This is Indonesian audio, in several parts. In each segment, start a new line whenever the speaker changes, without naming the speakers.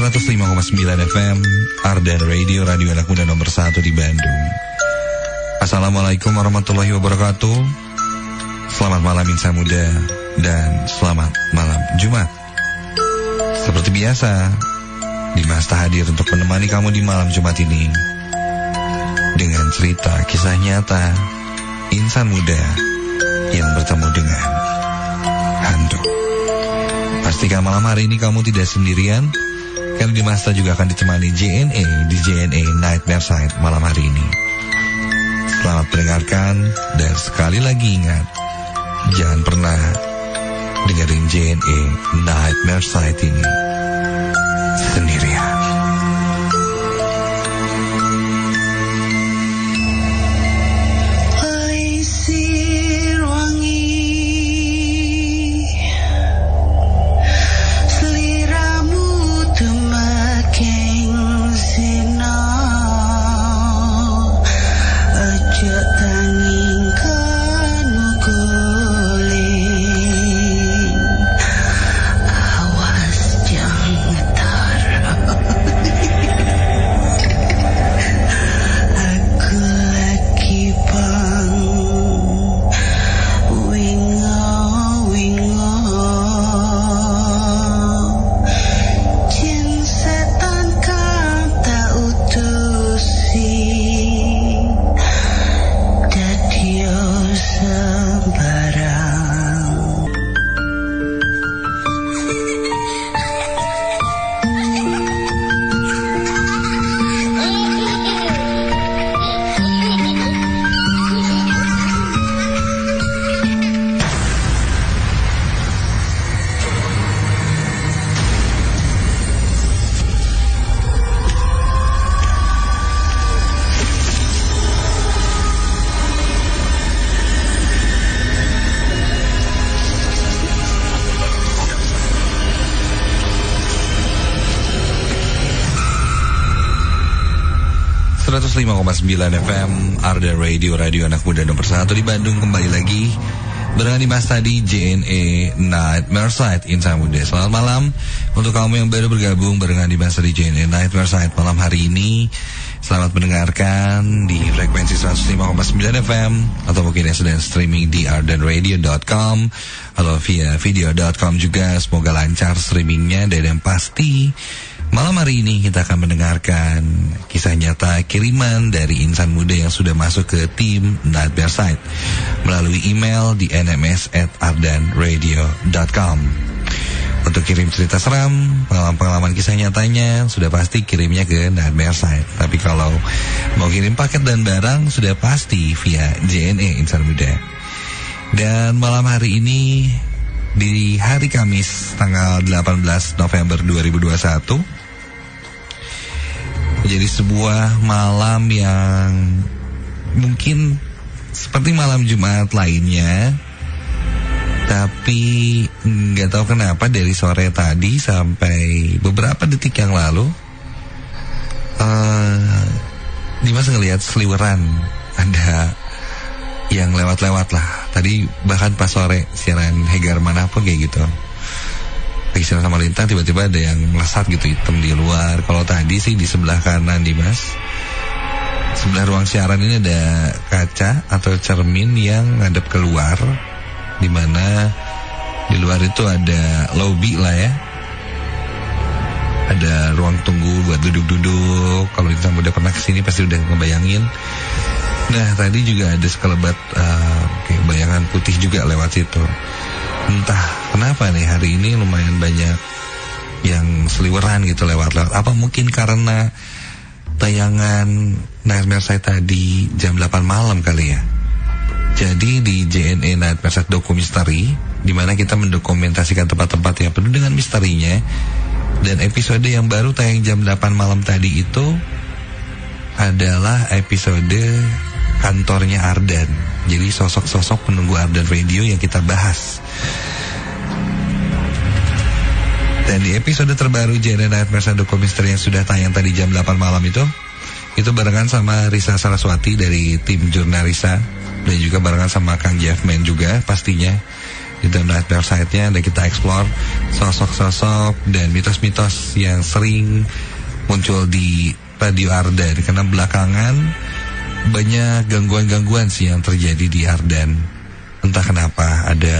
105,9 FM Ardan Radio, radio anak muda nomor 1 di Bandung. Assalamualaikum warahmatullahi wabarakatuh. Selamat malam insan muda dan selamat malam Jumat. Seperti biasa, Dimas hadir untuk menemani kamu di malam Jumat ini dengan cerita kisah nyata insan muda yang bertemu dengan hantu. Pastikan malam hari ini kamu tidak sendirian, karena Dimas juga akan ditemani JNE di JNE Nightmare Site malam hari ini. Selamat mendengarkan dan sekali lagi ingat, jangan pernah dengerin JNE Nightmare Site ini sendirian. FM Arda Radio, radio anak muda nomor 1 di Bandung. Kembali lagi barengan Dimas tadi JNE Nightmare Site insan muda. Selamat malam untuk kamu yang baru bergabung barengan Dimas di JNE Nightmare Site malam hari ini. Selamat mendengarkan di frekuensi 105,9 FM atau mungkin yang sedang streaming di ardanradio.com atau via video.com juga. Semoga lancar streamingnya dan yang pasti malam hari ini kita akan mendengarkan kisah nyata kiriman dari insan muda yang sudah masuk ke tim Nightmare Site melalui email di nms@ardanradio.com. Untuk kirim cerita seram, pengalaman kisah nyatanya sudah pasti kirimnya ke Nightmare Site. Tapi kalau mau kirim paket dan barang sudah pasti via JNE insan muda. Dan malam hari ini di hari Kamis tanggal 18 November 2021 jadi sebuah malam yang mungkin seperti malam Jumat lainnya, tapi nggak tahu kenapa dari sore tadi sampai beberapa detik yang lalu Dimas ngelihat seliweran ada yang lewat-lewat lah. Tadi bahkan pas sore siaran Hegar manapun kayak gitu, lagi siaran sama Lintang, tiba-tiba ada yang melesat gitu hitam di luar. Kalau tadi sih di sebelah kanan Dimas, sebelah ruang siaran ini ada kaca atau cermin yang ngadep keluar, dimana di luar itu ada lobby lah ya, ada ruang tunggu buat duduk-duduk. Kalau Insan udah pernah kesini pasti udah ngebayangin. Nah tadi juga ada sekelebat kayak bayangan putih juga lewat situ. Entah kenapa nih hari ini lumayan banyak yang seliweran gitu lewat-lewat. Apa mungkin karena tayangan Nightmare Site tadi jam 8 malam kali ya. Jadi di JNE Nightmare Site Dokumisteri, di mana kita mendokumentasikan tempat-tempat yang penuh dengan misterinya. Dan episode yang baru tayang jam 8 malam tadi itu adalah episode kantornya Ardan. Jadi sosok-sosok penunggu Ardan Radio yang kita bahas. Dan di episode terbaru JNE Nightmare Site Dokumisteri yang sudah tayang tadi jam 8 malam itu barengan sama Risa Saraswati dari tim Jurnalisa, dan juga barengan sama Kang Jeffman juga pastinya. di Nightmare Site-nya, dan kita explore sosok-sosok dan mitos-mitos yang sering muncul di Radio Ardan. Karena belakangan banyak gangguan-gangguan sih yang terjadi di Ardan. Entah kenapa ada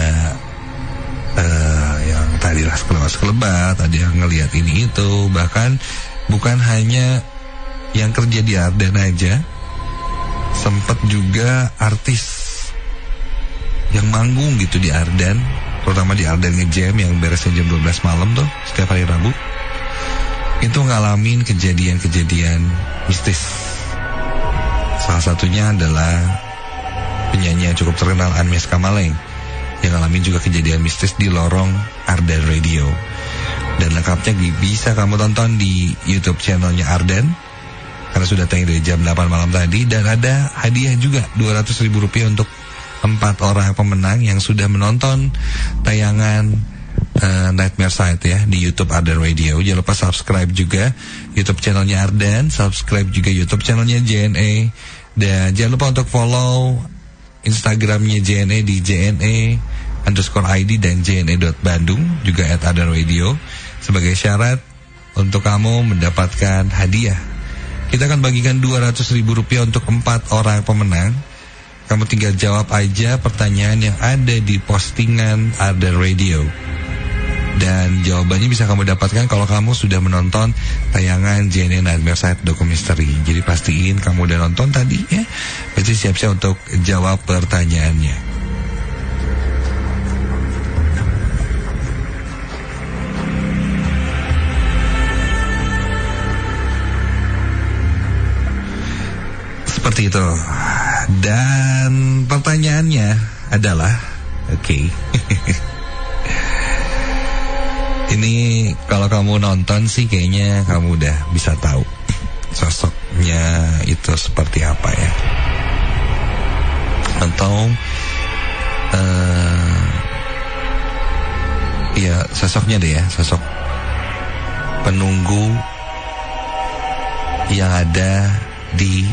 yang tadilah sekelebat, ada yang ngelihat ini itu. Bahkan bukan hanya yang kerja di Ardan aja, sempat juga artis yang manggung gitu di Ardan, terutama di Ardan Ngejam yang beresnya jam 12 malam tuh setiap hari Rabu, itu ngalamin kejadian-kejadian mistis. Salah satunya adalah penyanyi yang cukup terkenal Agnes Kamaleng yang ngalamin juga kejadian mistis di lorong Ardan Radio. Dan lengkapnya bisa kamu tonton di YouTube channelnya Ardan, karena sudah tayang dari jam 8 malam tadi. Dan ada hadiah juga Rp200.000 untuk 4 orang pemenang yang sudah menonton tayangan Nightmare Site ya di YouTube Ardan Radio. Jangan lupa subscribe juga YouTube channelnya Ardan, subscribe juga YouTube channelnya JNE, dan jangan lupa untuk follow Instagramnya JNE di JNE_ID dan JNE.Bandung juga @Ardan Radio sebagai syarat untuk kamu mendapatkan hadiah. Kita akan bagikan Rp200.000 untuk 4 orang pemenang. Kamu tinggal jawab aja pertanyaan yang ada di postingan Ardan Radio. Dan jawabannya bisa kamu dapatkan kalau kamu sudah menonton tayangan JNE Nightmare Site Dokumisteri. Jadi pastiin kamu udah nonton tadi ya. Berarti siap-siap untuk jawab pertanyaannya. Seperti itu. Dan pertanyaannya adalah, oke. Ini kalau kamu nonton sih kayaknya kamu udah bisa tahu sosoknya itu seperti apa ya. Atau ya sosoknya deh ya, sosok penunggu yang ada di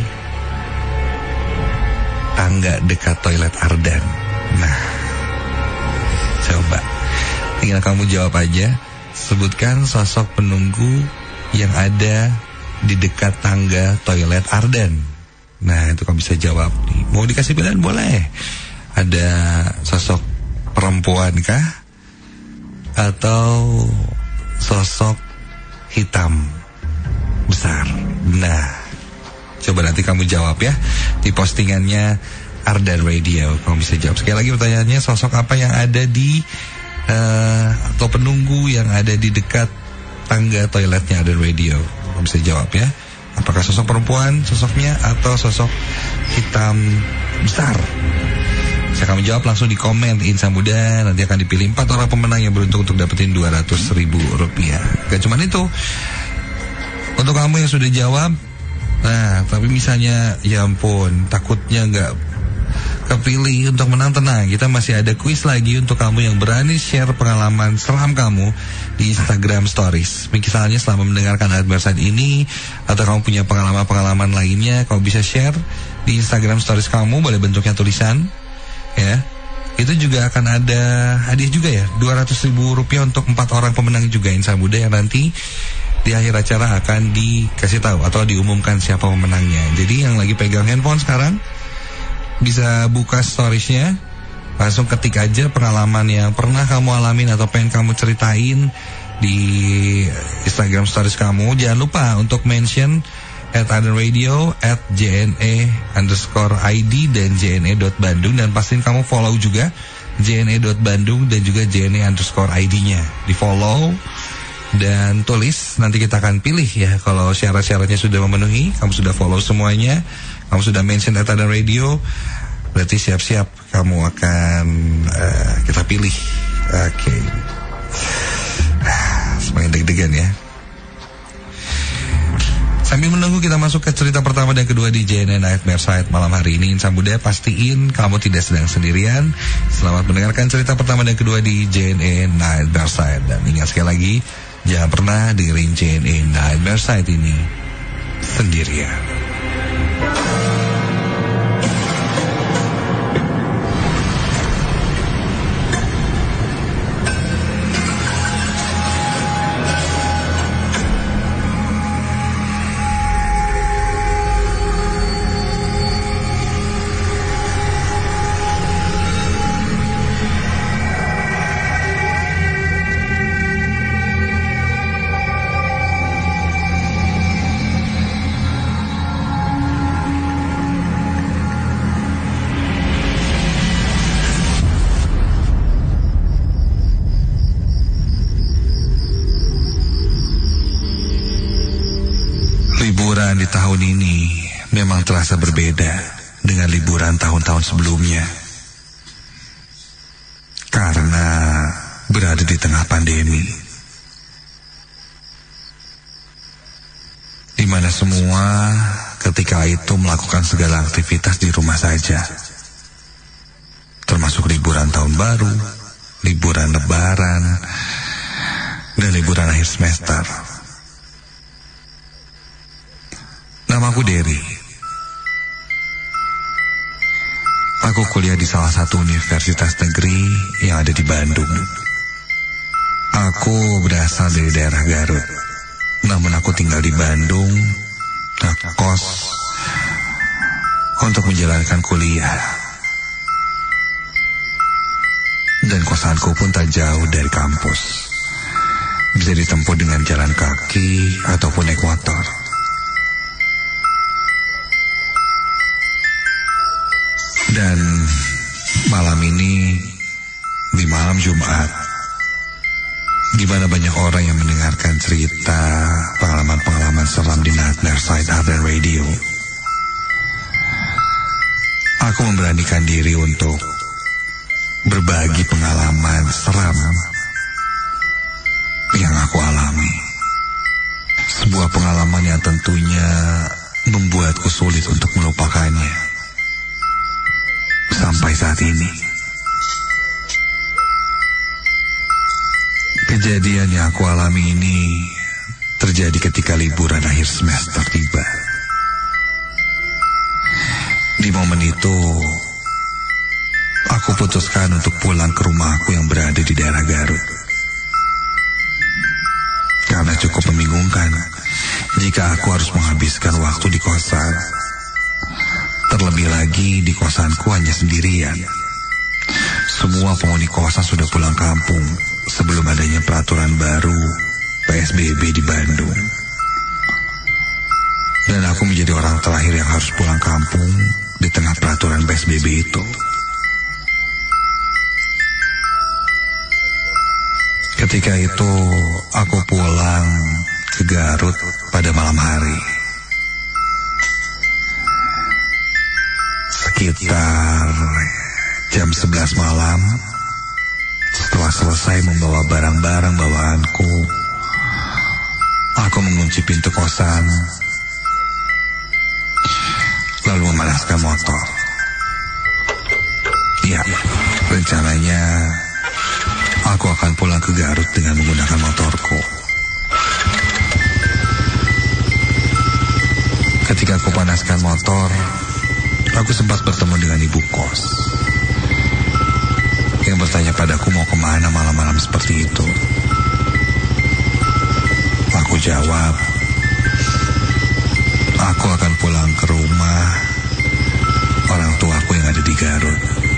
tangga dekat toilet Ardan. Nah, coba tinggal kamu jawab aja. Sebutkan sosok penunggu yang ada di dekat tangga toilet Ardan. Nah, itu kamu bisa jawab. Mau dikasih pilihan boleh. Ada sosok perempuan kah? Atau sosok hitam besar? Nah, coba nanti kamu jawab ya di postingannya Ardan Radio. Kamu bisa jawab. Sekali lagi pertanyaannya, sosok apa yang ada di atau penunggu yang ada di dekat tangga toiletnya Ardan Radio. Kamu bisa jawab ya. Apakah sosok perempuan sosoknya atau sosok hitam besar? Bisa kamu jawab langsung di komen Insan Muda. Nanti akan dipilih 4 orang pemenang yang beruntung untuk dapetin Rp200.000. Gak cuma itu. Untuk kamu yang sudah jawab, nah, tapi misalnya ya ampun, takutnya nggak kepilih untuk menang, tenang. Kita masih ada kuis lagi untuk kamu yang berani share pengalaman seram kamu di Instagram Stories. Misalnya selama mendengarkan Nightmare Site ini, atau kamu punya pengalaman-pengalaman lainnya, kamu bisa share di Instagram Stories kamu, boleh bentuknya tulisan, ya. Itu juga akan ada hadiah juga ya, Rp200.000 untuk 4 orang pemenang juga Insan Muda yang nanti di akhir acara akan dikasih tahu atau diumumkan siapa pemenangnya. Jadi yang lagi pegang handphone sekarang bisa buka storiesnya, langsung ketik aja pengalaman yang pernah kamu alamin atau pengen kamu ceritain di Instagram stories kamu. Jangan lupa untuk mention @Ardan Radio, @JNE_ID dan JNE.Bandung, dan pastiin kamu follow juga JNE.Bandung dan juga JNE_ID-nya. Di follow dan tulis, nanti kita akan pilih ya. Kalau syarat-syaratnya sudah memenuhi, kamu sudah follow semuanya, kamu sudah mention Ardan Radio, berarti siap-siap kamu akan kita pilih. Oke. Semakin deg-degan ya. Sambil menunggu kita masuk ke cerita pertama dan kedua di JNE Nightmare Site malam hari ini. Insan Muda, pastiin kamu tidak sedang sendirian. Selamat mendengarkan cerita pertama dan kedua di JNE Nightmare Site. Dan ingat sekali lagi, jangan pernah dengerin JNE Nightmare Site ini sendirian. Liburan di tahun ini memang terasa berbeda dengan liburan tahun-tahun sebelumnya. Karena berada di tengah pandemi, di mana semua ketika itu melakukan segala aktivitas di rumah saja, termasuk liburan tahun baru, liburan lebaran, dan liburan akhir semester. Namaku Derry. Aku kuliah di salah satu universitas negeri yang ada di Bandung. Aku berasal dari daerah Garut, namun aku tinggal di Bandung, ngekos untuk menjalankan kuliah. Dan kosanku pun tak jauh dari kampus. Bisa ditempuh dengan jalan kaki ataupun naik motor. Dan malam ini, di malam Jumat, di mana banyak orang yang mendengarkan cerita pengalaman-pengalaman seram di Nightmare Side Arden Radio, aku memberanikan diri untuk berbagi pengalaman seram yang aku alami. Sebuah pengalaman yang tentunya membuatku sulit untuk melupakannya sampai saat ini. Kejadian yang aku alami ini terjadi ketika liburan akhir semester tiba. Di momen itu, aku putuskan untuk pulang ke rumahku yang berada di daerah Garut. Karena cukup membingungkan jika aku harus menghabiskan waktu di kosan. Terlebih lagi di kosanku hanya sendirian. Semua penghuni kosan sudah pulang kampung sebelum adanya peraturan baru PSBB di Bandung. Dan aku menjadi orang terakhir yang harus pulang kampung di tengah peraturan PSBB itu. Ketika itu aku pulang ke Garut pada malam hari. Sekitar jam 11 malam, setelah selesai membawa barang-barang bawaanku, aku mengunci pintu kosan, lalu memanaskan motor. Ya, rencananya aku akan pulang ke Garut dengan menggunakan motorku. Ketika aku panaskan motor, aku sempat bertemu dengan ibu kos yang bertanya padaku mau kemana malam-malam seperti itu. Aku jawab, aku akan pulang ke rumah orang tuaku yang ada di Garut.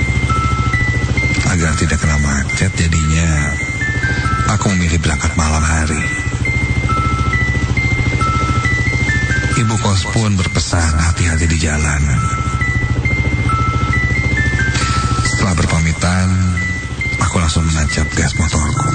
Agar tidak kena macet, jadinya aku memilih berangkat malam hari. Ibu kos pun berpesan hati-hati di jalan. Setelah berpamitan, aku langsung menancap gas motorku.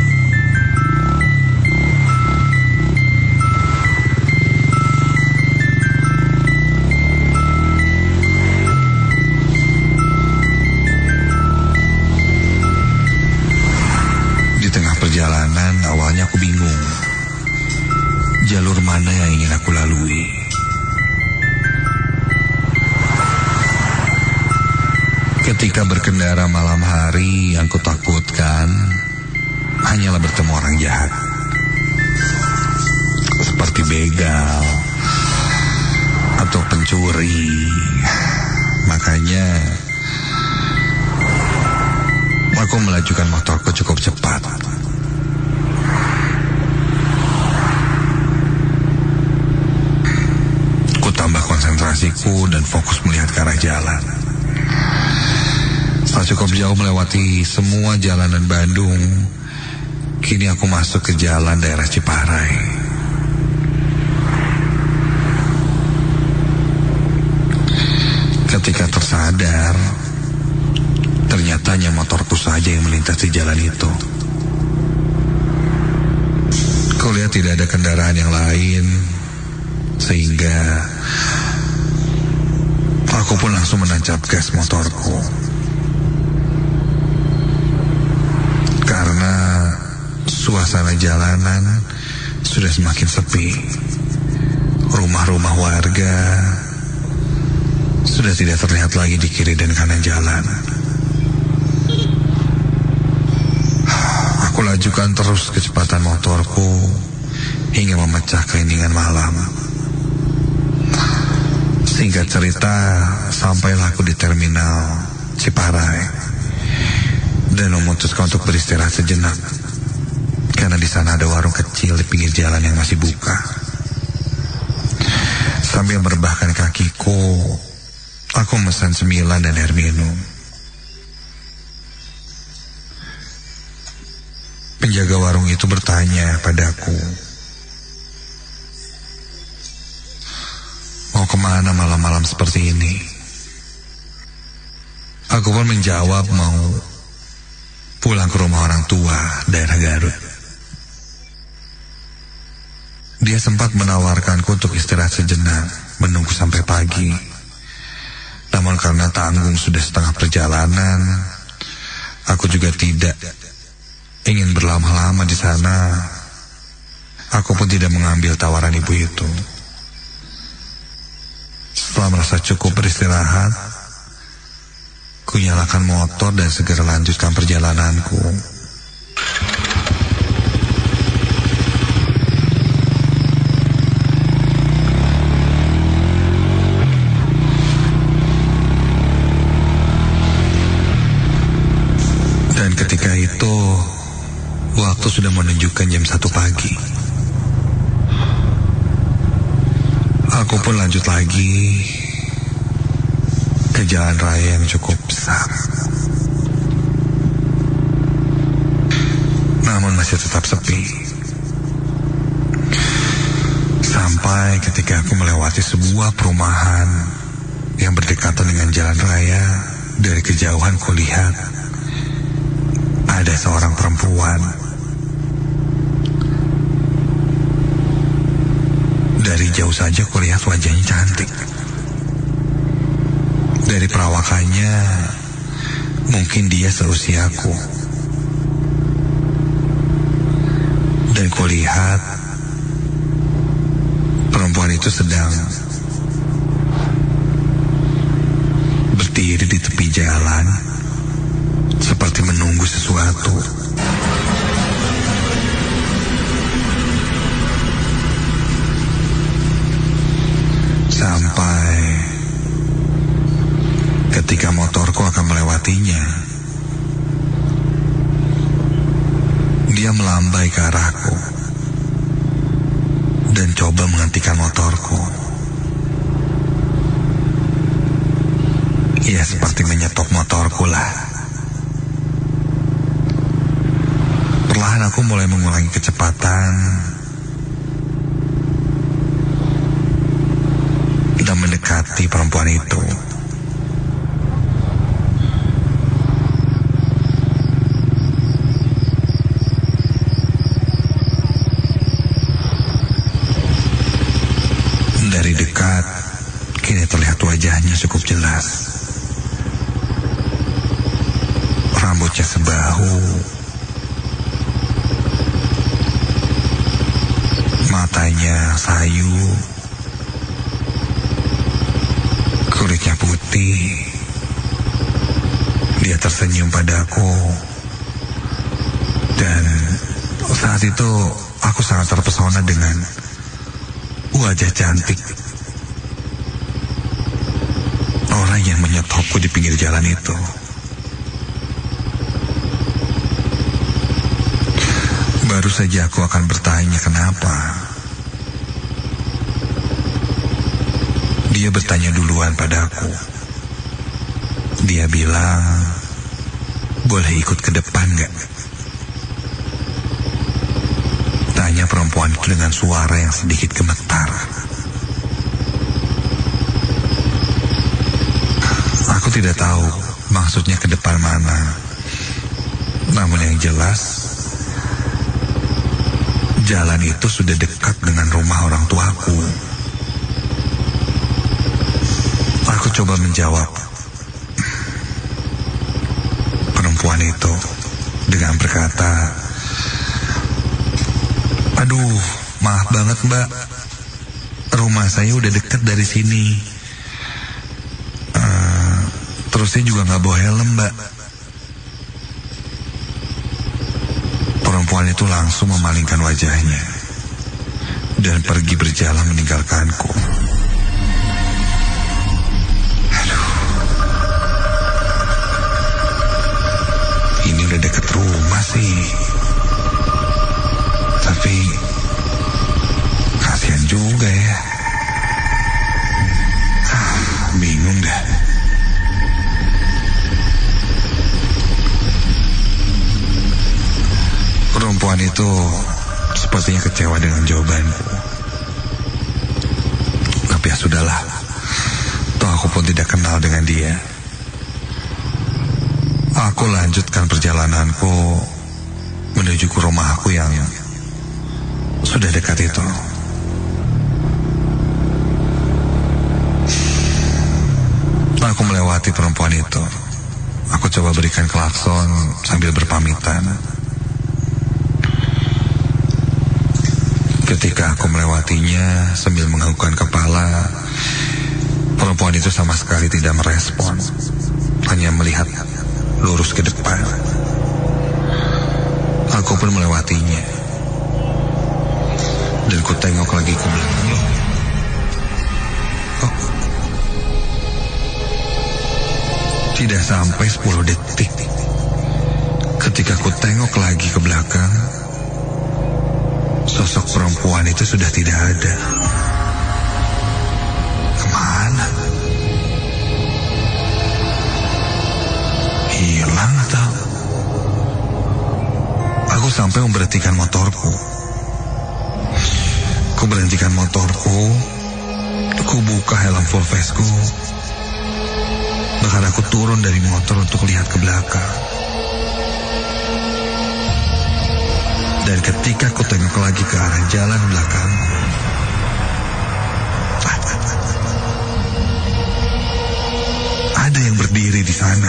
Di tengah perjalanan, awalnya aku bingung jalur mana yang ingin aku lalui. Ketika berkendara malam hari, yang kutakutkan hanyalah bertemu orang jahat, seperti begal atau pencuri. Makanya aku melajukan motorku cukup cepat. Ku tambah konsentrasiku dan fokus melihat ke arah jalan. Setelah cukup jauh melewati semua jalanan Bandung, kini aku masuk ke jalan daerah Ciparai. Ketika tersadar, ternyata hanya motorku saja yang melintas di jalan itu. Kulihat tidak ada kendaraan yang lain Sehingga aku pun langsung menancap gas motorku. Karena suasana jalanan sudah semakin sepi. Rumah-rumah warga sudah tidak terlihat lagi di kiri dan kanan jalan. Aku lajukan terus kecepatan motorku hingga memecah keheningan malam. Singkat cerita, sampailah aku di terminal Ciparai dan memutuskan untuk beristirahat sejenak karena di sana ada warung kecil di pinggir jalan yang masih buka. Sambil merebahkan kakiku, aku memesan cemilan dan air minum. Penjaga warung itu bertanya padaku, "Mau kemana malam-malam seperti ini?" Aku pun menjawab mau pulang ke rumah orang tua daerah Garut. Dia sempat menawarkanku untuk istirahat sejenak, menunggu sampai pagi. Namun karena tanggung sudah setengah perjalanan, aku juga tidak ingin berlama-lama di sana. Aku pun tidak mengambil tawaran ibu itu. Setelah merasa cukup beristirahat, ku nyalakan motor dan segera lanjutkan perjalananku. Dan ketika itu, waktu sudah menunjukkan jam 1 pagi. Aku pun lanjut lagi ke jalan raya yang cukup besar. Namun masih tetap sepi. Sampai ketika aku melewati sebuah perumahan yang berdekatan dengan jalan raya, dari kejauhan kulihat ada seorang perempuan. Dari jauh saja kulihat wajahnya cantik. Dari perawakannya, mungkin dia seusiaku. Dan kulihat perempuan itu sedang berdiri di tepi jalan, seperti menunggu sesuatu. Sampai ketika motorku akan melewatinya, dia melambai ke arahku dan coba menghentikan motorku. Ia seperti menyetop motorku lah. Perlahan aku mulai mengurangi kecepatan dan mendekati perempuan itu. Dari dekat, kini terlihat wajahnya cukup jelas. Rambutnya sebahu, matanya sayu, kulitnya putih. Dia tersenyum padaku, dan saat itu aku sangat terpesona dengan wajah cantik orang yang menyetopku di pinggir jalan itu. Baru saja aku akan bertanya kenapa. Dia bertanya duluan padaku. Dia bilang, "Boleh ikut ke depan gak?" Tanya perempuan itu dengan suara yang sedikit gemetar. Aku tidak tahu maksudnya ke depan mana. Namun yang jelas, jalan itu sudah dekat dengan rumah orang tuaku. coba menjawab. Perempuan itu dengan berkata, "Aduh, maaf banget Mbak, rumah saya udah deket dari sini. Terusnya juga gak bawa helm Mbak." Perempuan itu langsung memalingkan wajahnya dan pergi berjalan meninggalkanku. Aduh, ini udah deket rumah sih, tapi kasihan juga ya. Bingung dah. Perempuan itu sepertinya kecewa dengan jawabanku. Tapi ya sudahlah, toh aku pun tidak kenal dengan dia. Aku lanjutkan perjalananku menuju ke rumahku yang sudah dekat itu. Aku melewati perempuan itu. Aku coba berikan klakson sambil berpamitan. Ketika aku melewatinya sambil menganggukkan kepala, perempuan itu sama sekali tidak merespon, hanya melihat lurus ke depan. Aku pun melewatinya, dan ku tengok lagi ke belakang. Tidak sampai 10 detik, ketika ku tengok lagi ke belakang, sosok perempuan itu sudah tidak ada. Kemana? Hilang atau? Aku sampai memberhentikan motorku. Ku berhentikan motorku, ku buka helm full face-ku. Bahkan aku turun dari motor untuk lihat ke belakang. Dan ketika aku tengok lagi ke arah jalan belakang, ada yang berdiri di sana.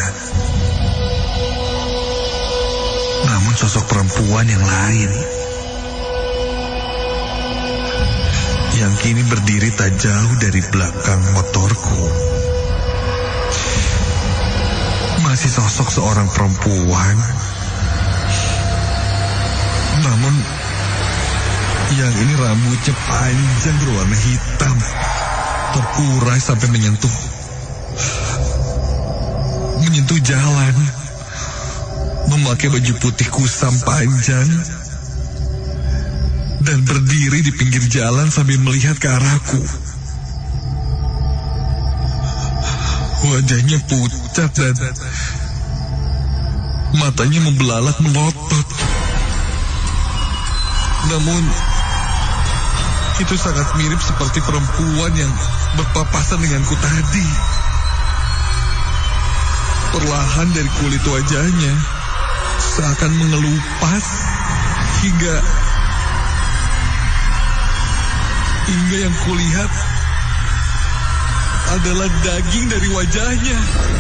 Namun sosok perempuan yang lain, yang kini berdiri tak jauh dari belakang motorku. Masih sosok seorang perempuan, namun yang ini rambutnya panjang berwarna hitam, terurai sampai menyentuh jalan, memakai baju putih kusam panjang, dan berdiri di pinggir jalan sambil melihat ke arahku. Wajahnya pucat dan matanya membelalak melotot. Namun itu sangat mirip seperti perempuan yang berpapasan denganku tadi. Perlahan dari kulit wajahnya seakan mengelupas hingga yang kulihat adalah daging dari wajahnya.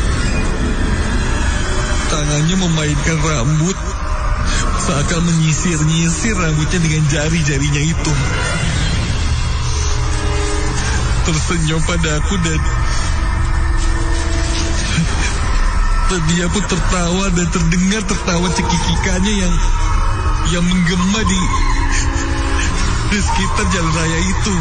Tangannya memainkan rambut, seakan menyisir-nyisir rambutnya dengan jari-jarinya itu. Tersenyum pada aku dan dia pun tertawa dan terdengar tertawa cekikikannya yang menggema di sekitar jalan raya itu.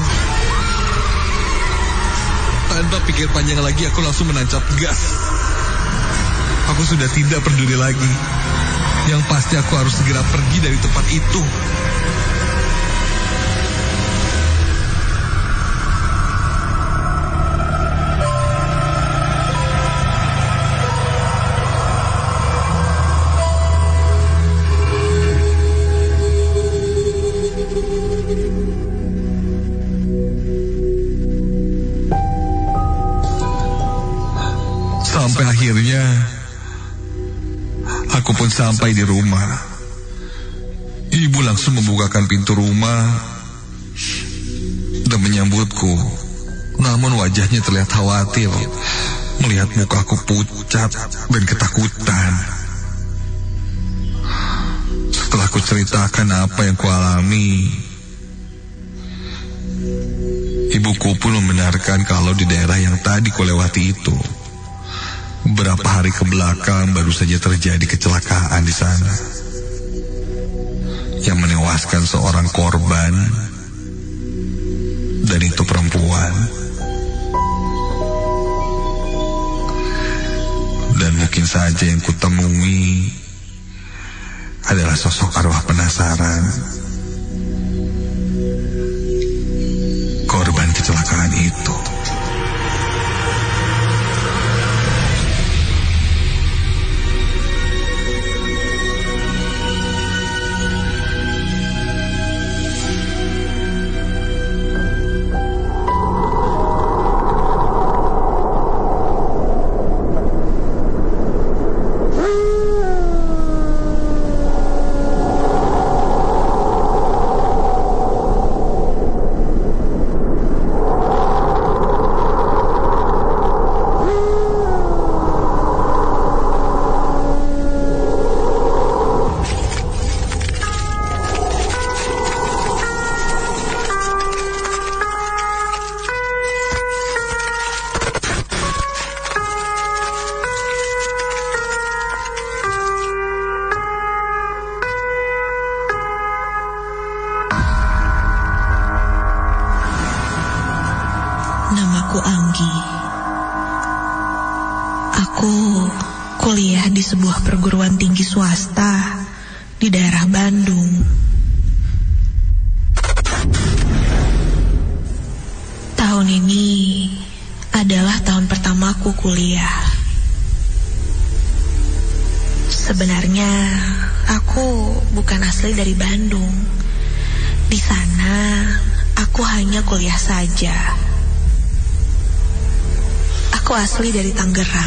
Tanpa pikir panjang lagi, aku langsung menancap gas. Aku sudah tidak peduli lagi. Yang pasti aku harus segera pergi dari tempat itu. Sampai akhirnya aku pun sampai di rumah. Ibu langsung membukakan pintu rumah dan menyambutku. Namun wajahnya terlihat khawatir. melihat mukaku pucat dan ketakutan. Setelah ku ceritakan apa yang kualami, ibuku pun membenarkan kalau di daerah yang tadi kulewati itu, beberapa hari ke belakang baru saja terjadi kecelakaan di sana yang menewaskan seorang korban, dan itu perempuan. Dan mungkin saja yang kutemui adalah sosok arwah penasaran korban kecelakaan itu.
Namaku Anggi. Aku kuliah di sebuah perguruan tinggi swasta di daerah Bandung. Tahun ini adalah tahun pertamaku kuliah. Sebenarnya aku bukan asli dari Bandung. Di sana aku hanya kuliah saja. Aku asli dari Tangerang.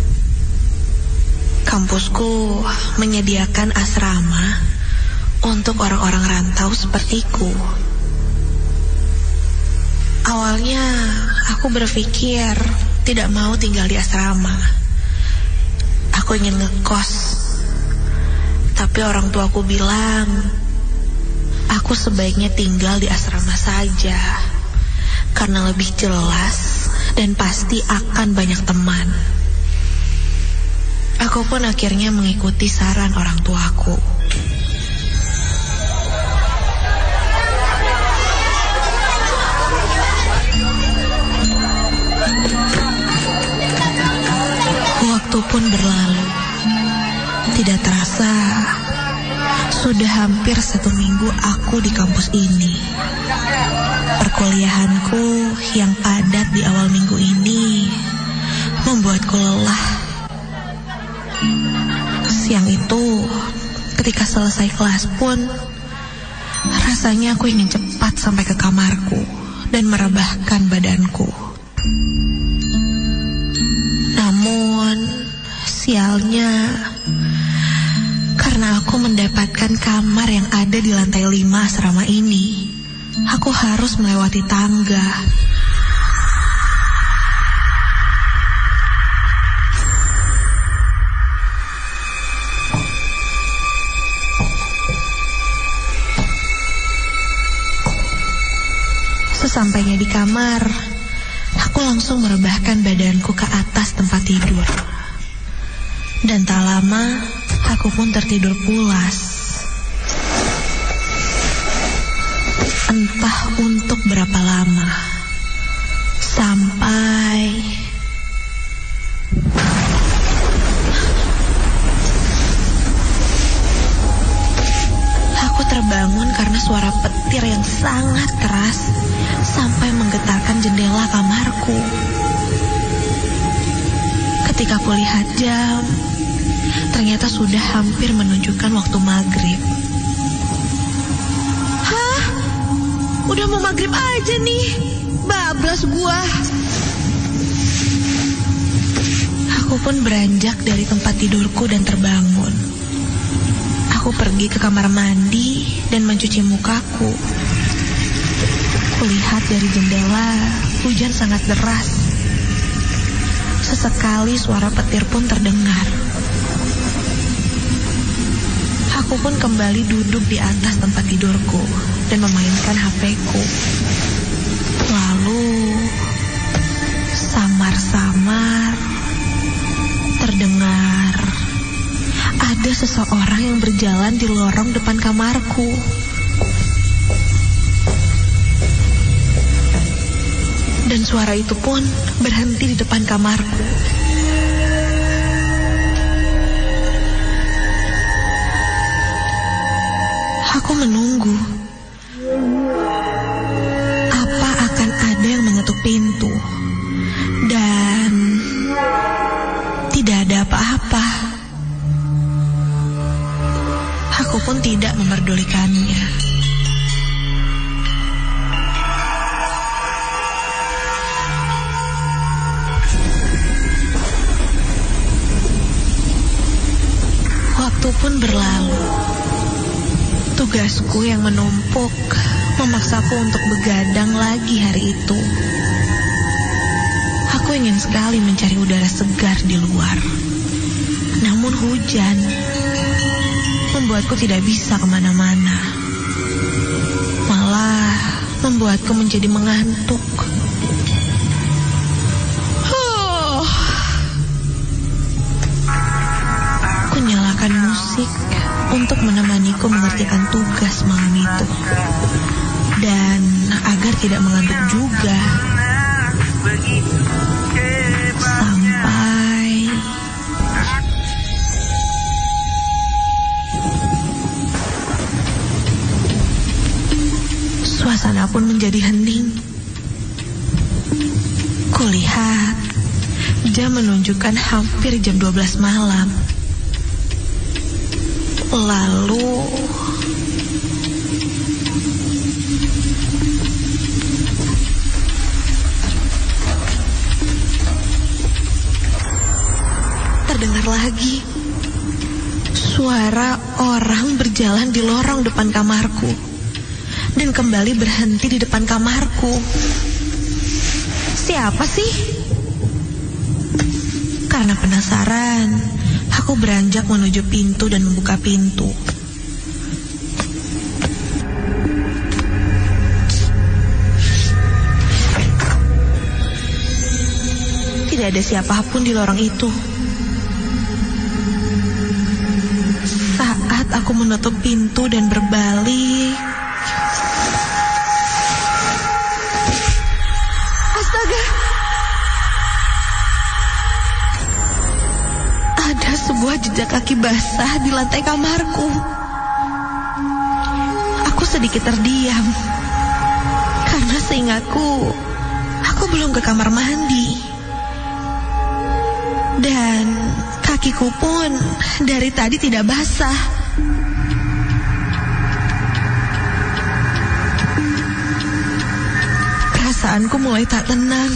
Kampusku menyediakan asrama untuk orang-orang rantau sepertiku. Awalnya aku berpikir tidak mau tinggal di asrama. Aku ingin ngekos. Tapi orang tuaku bilang aku sebaiknya tinggal di asrama saja, karena lebih jelas dan pasti akan banyak teman. Aku pun akhirnya mengikuti saran orang tuaku. Waktu pun berlalu. Tidak terasa, sudah hampir 1 minggu aku di kampus ini. Perkuliahanku yang padat di awal minggu ini membuatku lelah. Siang itu, ketika selesai kelas pun, rasanya aku ingin cepat sampai ke kamarku dan merebahkan badanku. Namun, sialnya, karena aku mendapatkan kamar yang ada di lantai 5 asrama ini, aku harus melewati tangga. Sesampainya di kamar, aku langsung merebahkan badanku ke atas tempat tidur. Dan tak lama, aku pun tertidur pulas. Entah untuk berapa lama, sampai aku terbangun karena suara petir yang sangat keras sampai menggetarkan jendela kamarku. Ketika aku lihat jam, ternyata sudah hampir menunjukkan waktu maghrib. Udah mau maghrib aja nih, bablas gua. Aku pun beranjak dari tempat tidurku dan terbangun. Aku pergi ke kamar mandi dan mencuci mukaku. Kulihat dari jendela, hujan sangat deras. Sesekali suara petir pun terdengar. Aku pun kembali duduk di atas tempat tidurku dan memainkan HP-ku. Lalu samar-samar terdengar ada seseorang yang berjalan di lorong depan kamarku. Dan suara itu pun berhenti di depan kamarku. Aku menunggu. Apa akan ada yang mengetuk pintu? Dan tidak ada apa-apa. Aku pun tidak memperdulikannya. Waktu pun berlalu. Tugasku yang menumpuk memaksaku untuk begadang lagi hari itu. Aku ingin sekali mencari udara segar di luar. Namun hujan membuatku tidak bisa kemana-mana. Malah membuatku menjadi mengantuk. Aku nyalakan musik untuk menemaniku mengerjakan tugas malam itu. Dan agar tidak mengantuk juga. Sampai suasana pun menjadi hening. Kulihat jam menunjukkan hampir jam 12 malam. Lalu terdengar lagi suara orang berjalan di lorong depan kamarku dan kembali berhenti di depan kamarku. Siapa sih? Karena penasaran, aku beranjak menuju pintu dan membuka pintu. Tidak ada siapapun di lorong itu. Saat aku menutup pintu dan berbalik, astaga! Ada sebuah jejak kaki basah di lantai kamarku. Aku sedikit terdiam. Karena seingatku, aku belum ke kamar mandi. Dan kakiku pun dari tadi tidak basah. Perasaanku mulai tak tenang.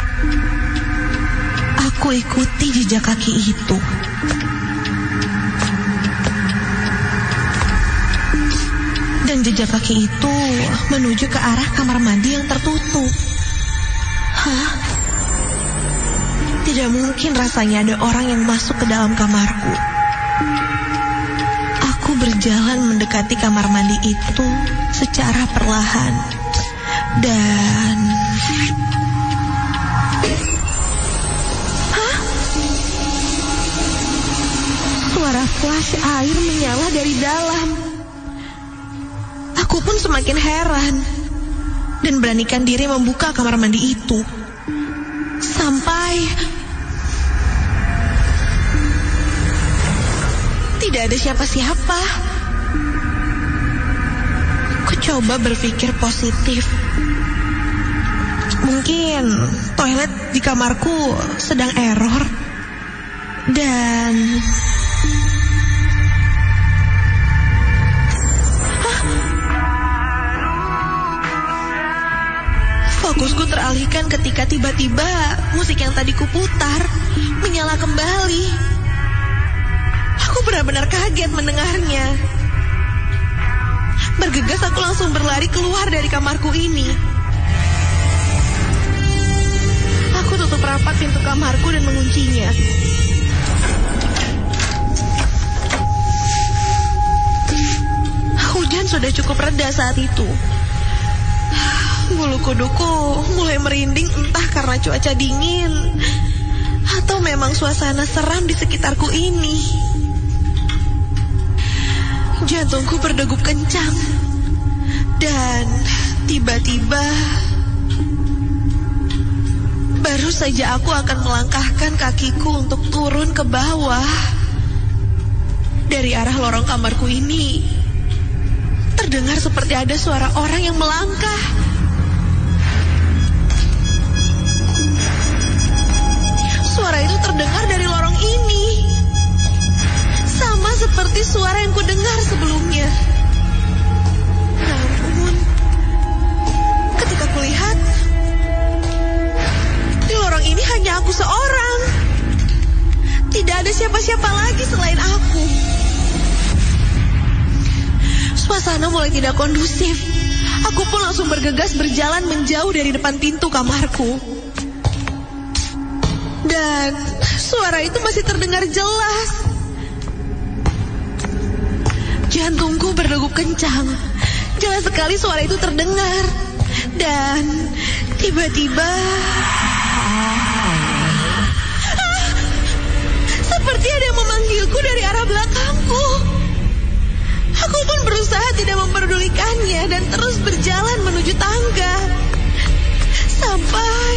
Aku ikuti jejak kaki itu. Dan jejak kaki itu menuju ke arah kamar mandi yang tertutup. Hah? Tidak mungkin rasanya ada orang yang masuk ke dalam kamarku. Aku berjalan mendekati kamar mandi itu secara perlahan. Dan suara flash air menyala dari dalam. Aku pun semakin heran dan beranikan diri membuka kamar mandi itu. Sampai tidak ada siapa-siapa. Aku coba berpikir positif. Mungkin toilet di kamarku sedang error. Dan fokusku teralihkan ketika tiba-tiba musik yang tadi kuputar menyala kembali. Aku benar-benar kaget mendengarnya. Bergegas aku langsung berlari keluar dari kamarku ini. Aku tutup rapat pintu kamarku dan menguncinya. Hujan sudah cukup reda saat itu. Bulu kuduku mulai merinding, entah karena cuaca dingin atau memang suasana seram di sekitarku ini. Jantungku berdegup kencang. Dan tiba-tiba baru saja aku akan melangkahkan kakiku untuk turun ke bawah. Dari arah lorong kamarku ini terdengar seperti ada suara orang yang melangkah. Suara itu terdengar dari lorong ini, sama seperti suara yang kudengar sebelumnya. Namun, ketika kulihat, di lorong ini hanya aku seorang. Tidak ada siapa-siapa lagi selain aku. Suasana mulai tidak kondusif. Aku pun langsung bergegas berjalan menjauh dari depan pintu kamarku. Dan suara itu masih terdengar jelas. Jantungku berdegup kencang. Jelas sekali suara itu terdengar. Dan tiba-tiba seperti ada yang memanggilku dari arah belakangku. Aku pun berusaha tidak memperdulikannya dan terus berjalan menuju tangga. Sampai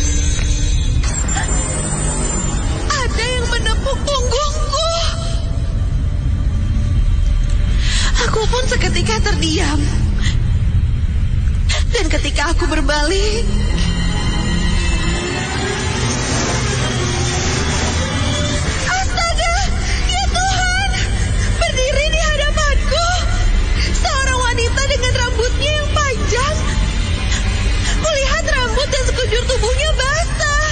ada yang menepuk punggungku. Aku pun seketika terdiam. Dan ketika aku berbalik, astaga, ya Tuhan, berdiri di hadapanku seorang wanita dengan rambutnya yang panjang. Kulihat rambut dan sekujur tubuhnya basah.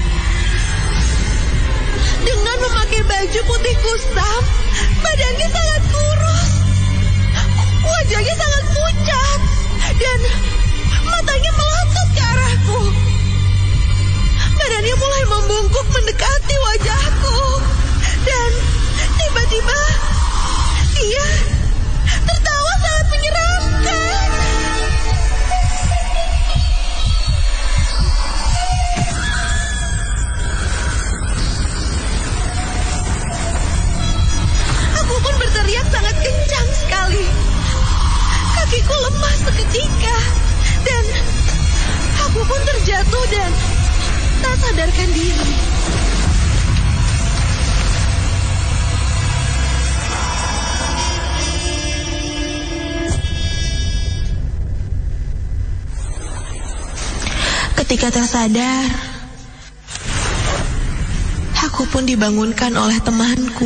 Dengan memakai baju putih kusam, badannya sangat kurus, wajahnya sangat pucat, dan matanya melotot ke arahku. Badannya mulai membungkuk mendekati wajahku. Dan tiba-tiba dia tertawa sangat menyeramkan. Aku pun berteriak sangat kencang sekali. Kakiku lemas seketika. Dan aku pun terjatuh dan tak sadarkan diri. Ketika tersadar, aku pun dibangunkan oleh temanku.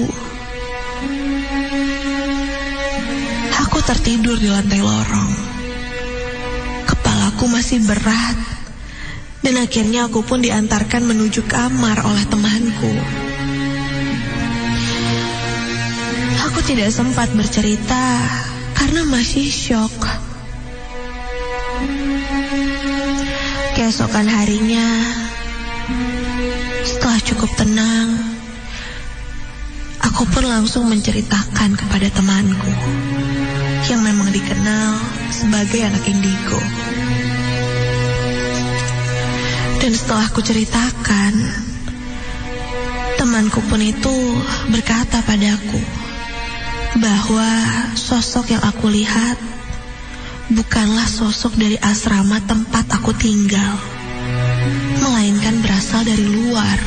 Aku tertidur di lantai lorong. Kepalaku masih berat. Dan akhirnya aku pun diantarkan menuju kamar oleh temanku. Aku tidak sempat bercerita karena masih syok. Keesokan harinya, setelah cukup tenang, aku pun langsung menceritakan kepada temanku yang memang dikenal sebagai anak indigo. Dan setelah aku ceritakan, temanku pun itu berkata padaku bahwa sosok yang aku lihat bukanlah sosok dari asrama tempat aku tinggal, melainkan berasal dari luar.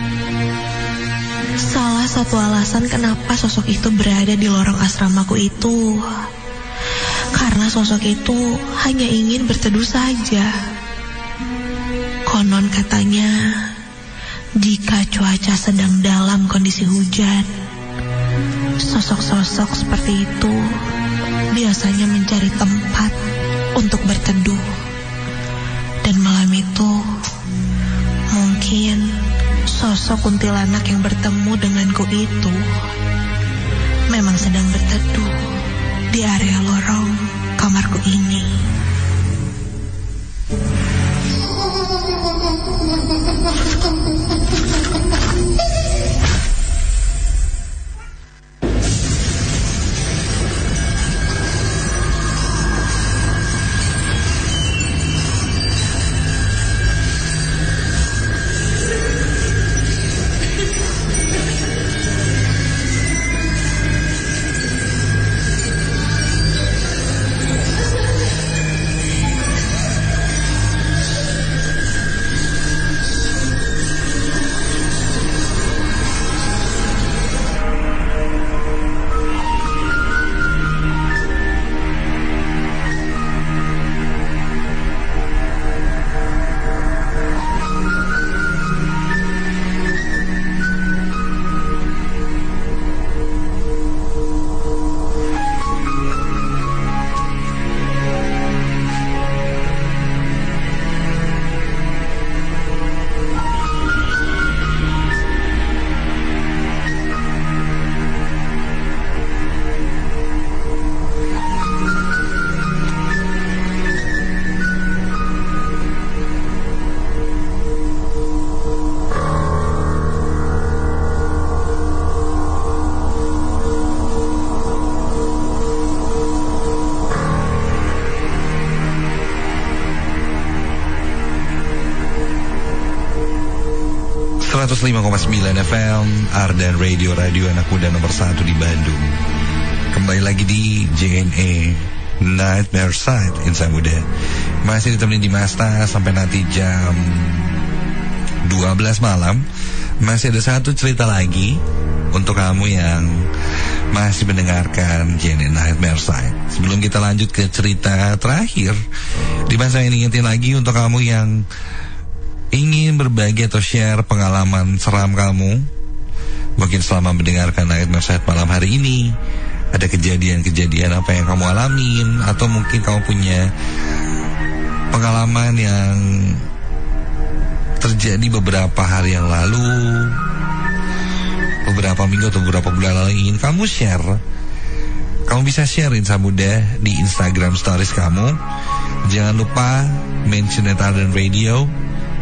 Salah satu alasan kenapa sosok itu berada di lorong asramaku itu karena sosok itu hanya ingin berteduh saja. Konon katanya, jika cuaca sedang dalam kondisi hujan, sosok-sosok seperti itu biasanya mencari tempat untuk berteduh. Dan malam itu, mungkin sosok kuntilanak yang bertemu denganku itu memang sedang berteduh di area lorong kamarku ini.
105,9 FM Ardan Radio anak muda nomor 1 di Bandung. Kembali lagi di JNE Nightmare Side Insan Muda. Masih ditemenin di Masta sampai nanti jam 12 malam. Masih ada satu cerita lagi untuk kamu yang masih mendengarkan JNE Nightmare Side. Sebelum kita lanjut ke cerita terakhir, di masa ini ingetin lagi untuk kamu yang ingin berbagi atau share pengalaman seram kamu, mungkin selama mendengarkan Nightmare Side malam hari ini ada kejadian-kejadian apa yang kamu alamin, atau mungkin kamu punya pengalaman yang terjadi beberapa hari yang lalu, beberapa minggu atau beberapa bulan lalu ingin kamu share. Kamu bisa share Insan Muda di Instagram stories kamu. Jangan lupa mention Ardan Radio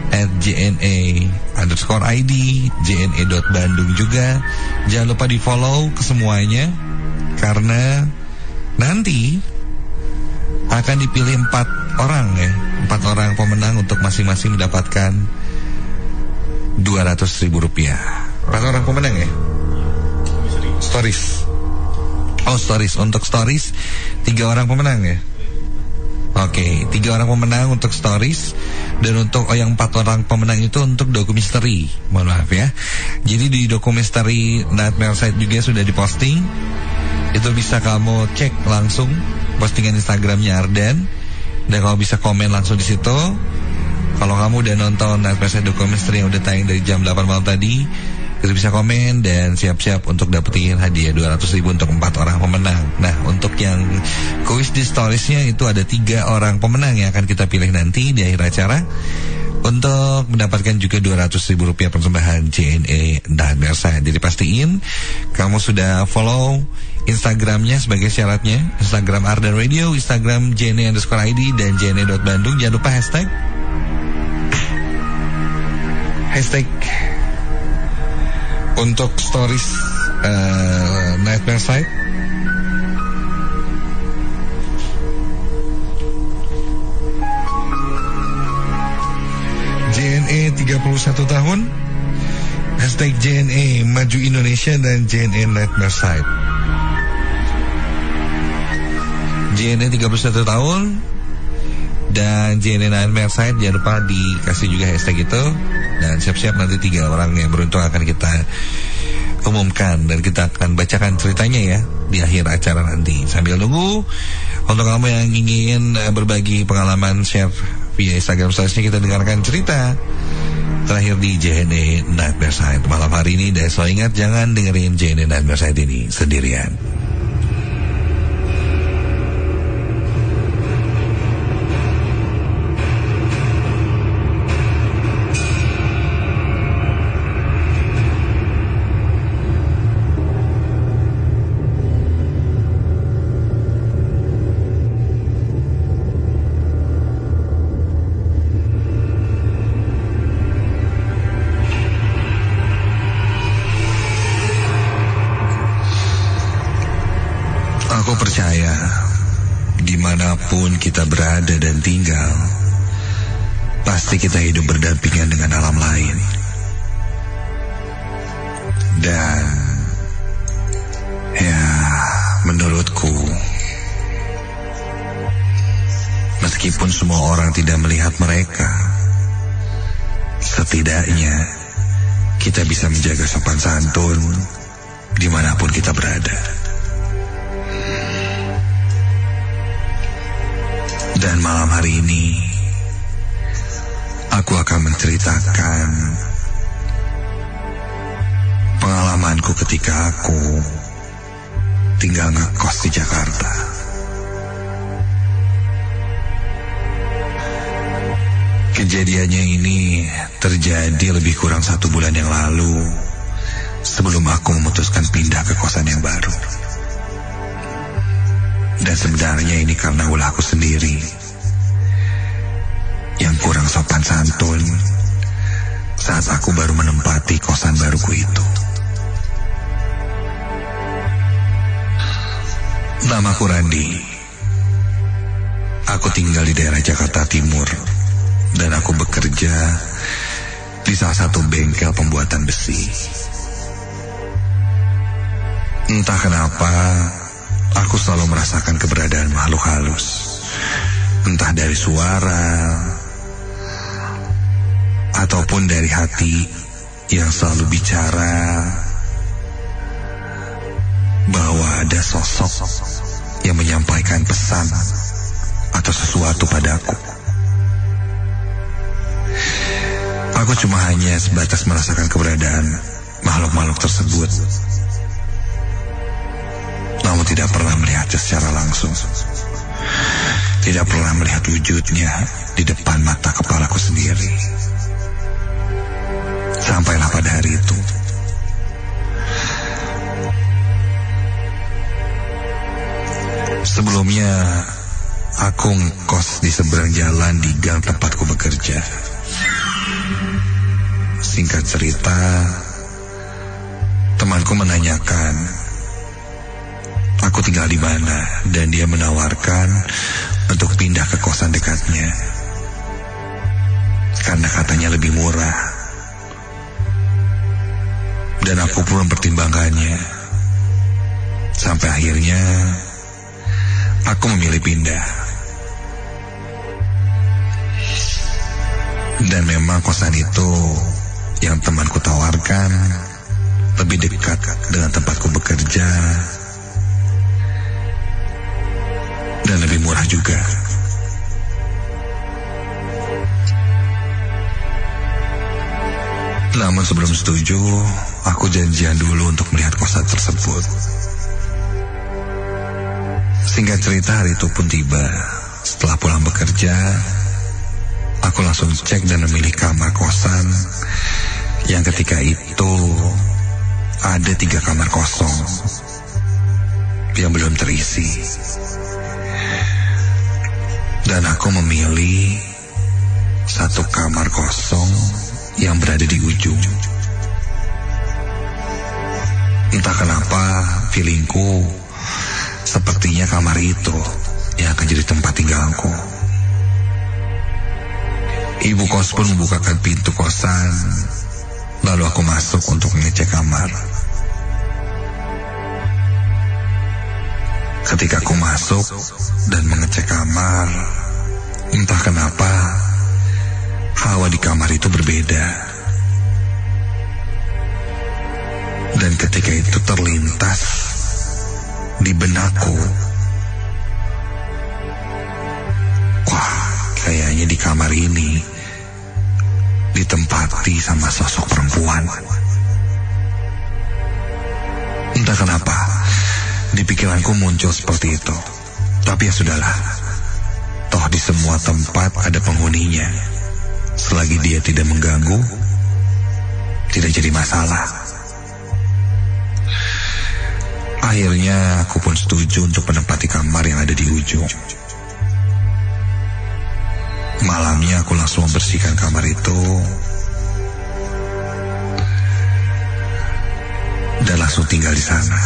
@JNE_ID, JNE.Bandung juga. Jangan lupa di follow ke semuanya, karena nanti akan dipilih 4 orang ya, 4 orang pemenang untuk masing-masing mendapatkan Rp200.000. 4 orang pemenang ya. Stories. Oh, stories. Untuk stories 3 orang pemenang ya. Oke, 3 orang pemenang untuk stories. Dan untuk yang 4 orang pemenang itu untuk dokumisteri. Mohon maaf ya. Jadi di dokumisteri Nightmare Side juga sudah diposting. Itu bisa kamu cek langsung postingan Instagramnya Ardan, dan kamu bisa komen langsung di situ. Kalau kamu udah nonton Nightmare Side dokumisteri yang udah tayang dari jam 8 malam tadi, itu bisa komen dan siap-siap untuk dapetin hadiah 200.000 untuk 4 orang pemenang. Nah, untuk yang quiz di storiesnya itu ada 3 orang pemenang yang akan kita pilih nanti di akhir acara untuk mendapatkan juga Rp200.000 persembahan JNE Nightmare Side. Jadi pastiin kamu sudah follow Instagramnya sebagai syaratnya, Instagram Ardan Radio, Instagram JNE_ID dan JNE.Bandung. Jangan lupa hashtag untuk stories Nightmare Side. JNE 31 tahun, hashtag JNE Maju Indonesia dan JNE Nightmare Side. JNE 31 tahun dan JNE Nightmare Side, jangan lupa dikasih juga hashtag itu. Dan siap-siap nanti 3 orang yang beruntung akan kita umumkan, dan kita akan bacakan ceritanya ya di akhir acara nanti. Sambil nunggu, untuk kamu yang ingin berbagi pengalaman, share via Instagram stories-nya, kita dengarkan cerita terakhir di JNE Nightmare Side malam hari ini. Dan selalu ingat, jangan dengerin JNE Nightmare Side ini sendirian. Aku percaya dimanapun kita berada dan tinggal, pasti kita hidup berdampingan dengan alam lain. Dan ya, menurutku, meskipun semua orang tidak melihat mereka, setidaknya kita bisa menjaga sopan santun dimanapun kita berada. Dan malam hari ini aku akan menceritakan pengalamanku ketika aku tinggal ngekos di Jakarta. Kejadiannya ini terjadi lebih kurang 1 bulan yang lalu, sebelum aku memutuskan pindah ke kosan yang baru. Dan sebenarnya ini karena ulahku sendiri yang kurang sopan santun saat aku baru menempati kosan baruku itu. Namaku Randi. Aku tinggal di daerah Jakarta Timur, dan aku bekerja di salah satu bengkel pembuatan besi. Entah kenapa, aku selalu merasakan keberadaan makhluk halus. Entah dari suara, ataupun dari hati yang selalu bicara bahwa ada sosok yang menyampaikan pesan atau sesuatu padaku. Aku cuma hanya sebatas merasakan keberadaan makhluk-makhluk tersebut, namun tidak pernah melihatnya secara langsung. Tidak pernah melihat wujudnya di depan mata kepalaku sendiri. Sampailah pada hari itu. Sebelumnya, aku ngekos di seberang jalan di gang tempatku bekerja. Singkat cerita, temanku menanyakan aku tinggal di mana, dan dia menawarkan untuk pindah ke kosan dekatnya karena katanya lebih murah. Dan aku pun mempertimbangkannya. Sampai akhirnya aku memilih pindah. Dan memang kosan itu yang temanku tawarkan lebih dekat dengan tempatku bekerja dan lebih murah juga. Namun sebelum setuju, aku janjian dulu untuk melihat kosan tersebut. Singkat cerita, hari itu pun tiba. Setelah pulang bekerja, aku langsung cek dan memilih kamar kosan yang ketika itu ada 3 kamar kosong yang belum terisi. Dan aku memilih 1 kamar kosong yang berada di ujung. Entah kenapa feelingku sepertinya kamar itu yang akan jadi tempat tinggalku. Ibu kos pun membukakan pintu kosan, lalu aku masuk untuk mengecek kamar. Ketika aku masuk dan mengecek kamar, entah kenapa hawa di kamar itu berbeda. Dan ketika itu terlintas di benakku, wah, kayaknya di kamar ini ditempati sama sosok perempuan. Entah kenapa di pikiranku muncul seperti itu. Tapi ya sudahlah, toh di semua tempat ada penghuninya. Selagi dia tidak mengganggu, tidak jadi masalah. Akhirnya aku pun setuju untuk menempati kamar yang ada di ujung. Malamnya aku langsung membersihkan kamar itu dan langsung tinggal di sana.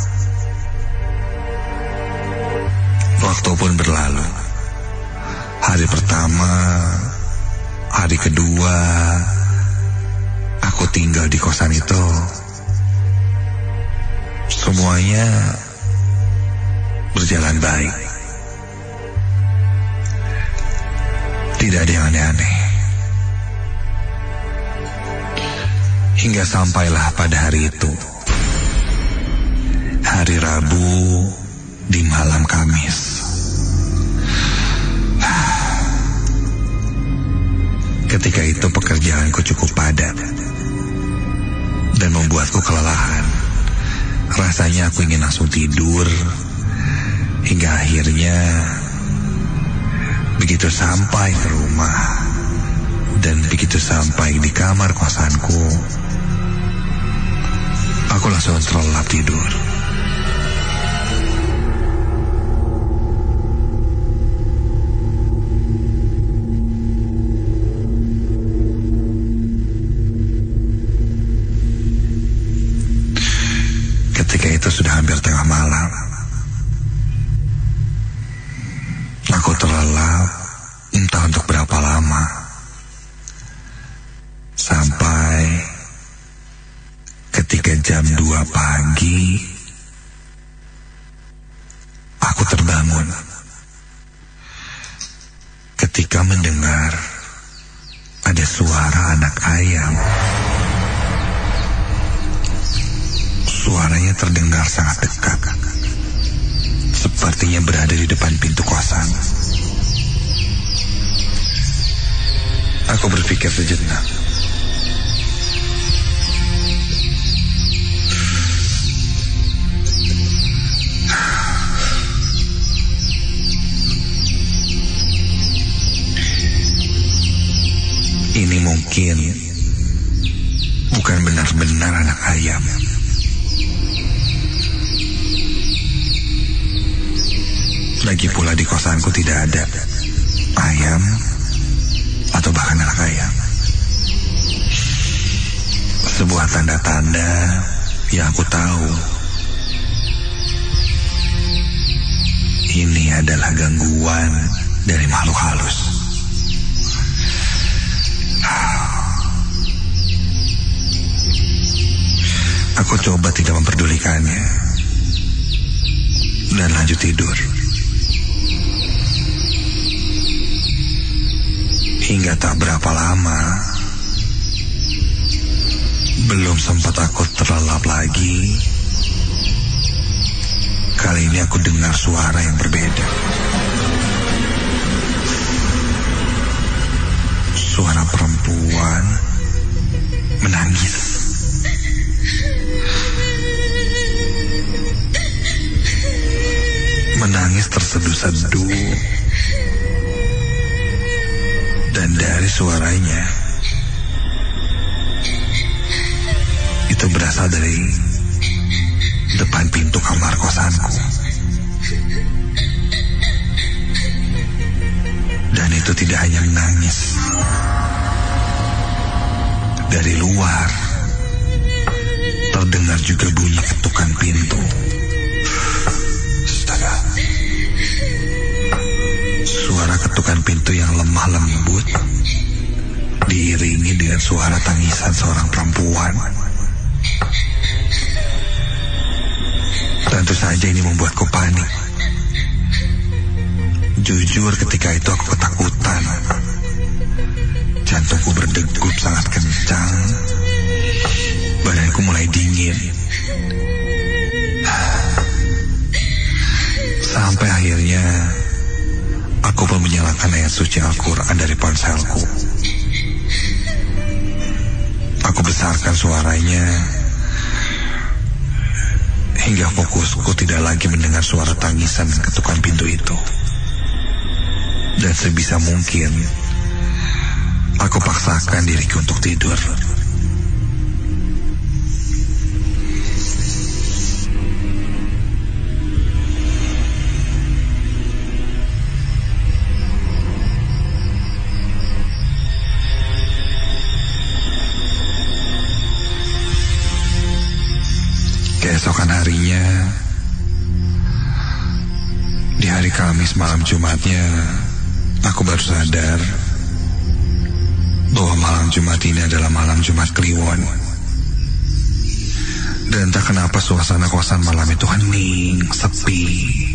Waktu pun berlalu. Hari pertama, hari kedua, aku tinggal di kosan itu. Semuanya berjalan baik. Tidak ada yang aneh-aneh. Hingga sampailah pada hari itu. Hari Rabu di malam Kamis. Ketika itu pekerjaanku cukup padat dan membuatku kelelahan. Rasanya aku ingin langsung tidur. Hingga akhirnya begitu sampai ke rumah dan begitu sampai di kamar kosanku, aku langsung terlelap tidur. Ketika itu sudah hampir tengah malam. Aku terlelap entah untuk berapa lama. Sampai jam 2 pagi, aku terbangun ketika mendengar ada suara anak ayam. Suaranya terdengar sangat dekat, sepertinya berada di depan pintu kosan. Aku berpikir sejenak. Ini mungkin bukan benar-benar anak ayam. Lagi pula di kosanku tidak ada ayam atau bahkan anak ayam. Sebuah tanda-tanda yang aku tahu ini adalah gangguan dari makhluk halus. Aku coba tidak memperdulikannya dan lanjut tidur. Hingga tak berapa lama, belum sempat aku terlelap lagi, kali ini aku dengar suara yang berbeda. Suara perempuan menangis. Menangis terseduh-seduh. Dan dari suaranya itu berasal dari depan pintu kamar kosanku. Dan itu tidak hanya menangis. Dari luar terdengar juga bunyi ketukan pintu. Astaga. Suara ketukan pintu yang lemah lembut diiringi dengan suara tangisan seorang perempuan. Tentu saja ini membuatku panik. Jujur ketika itu aku ketakutan. Jantungku berdegup sangat kencang. Badanku mulai dingin. Sampai akhirnya aku pun menyalakan ayat suci Al-Quran dari ponselku. Aku besarkan suaranya hingga fokusku tidak lagi mendengar suara tangisan dan ketukan pintu itu. Dan sebisa mungkin aku paksakan diriku untuk tidur. Keesokan harinya, di hari Kamis malam Jumatnya, aku baru sadar bahwa malam Jumat ini adalah malam Jumat Kliwon. Dan entah kenapa suasana kosan malam itu hening, sepi.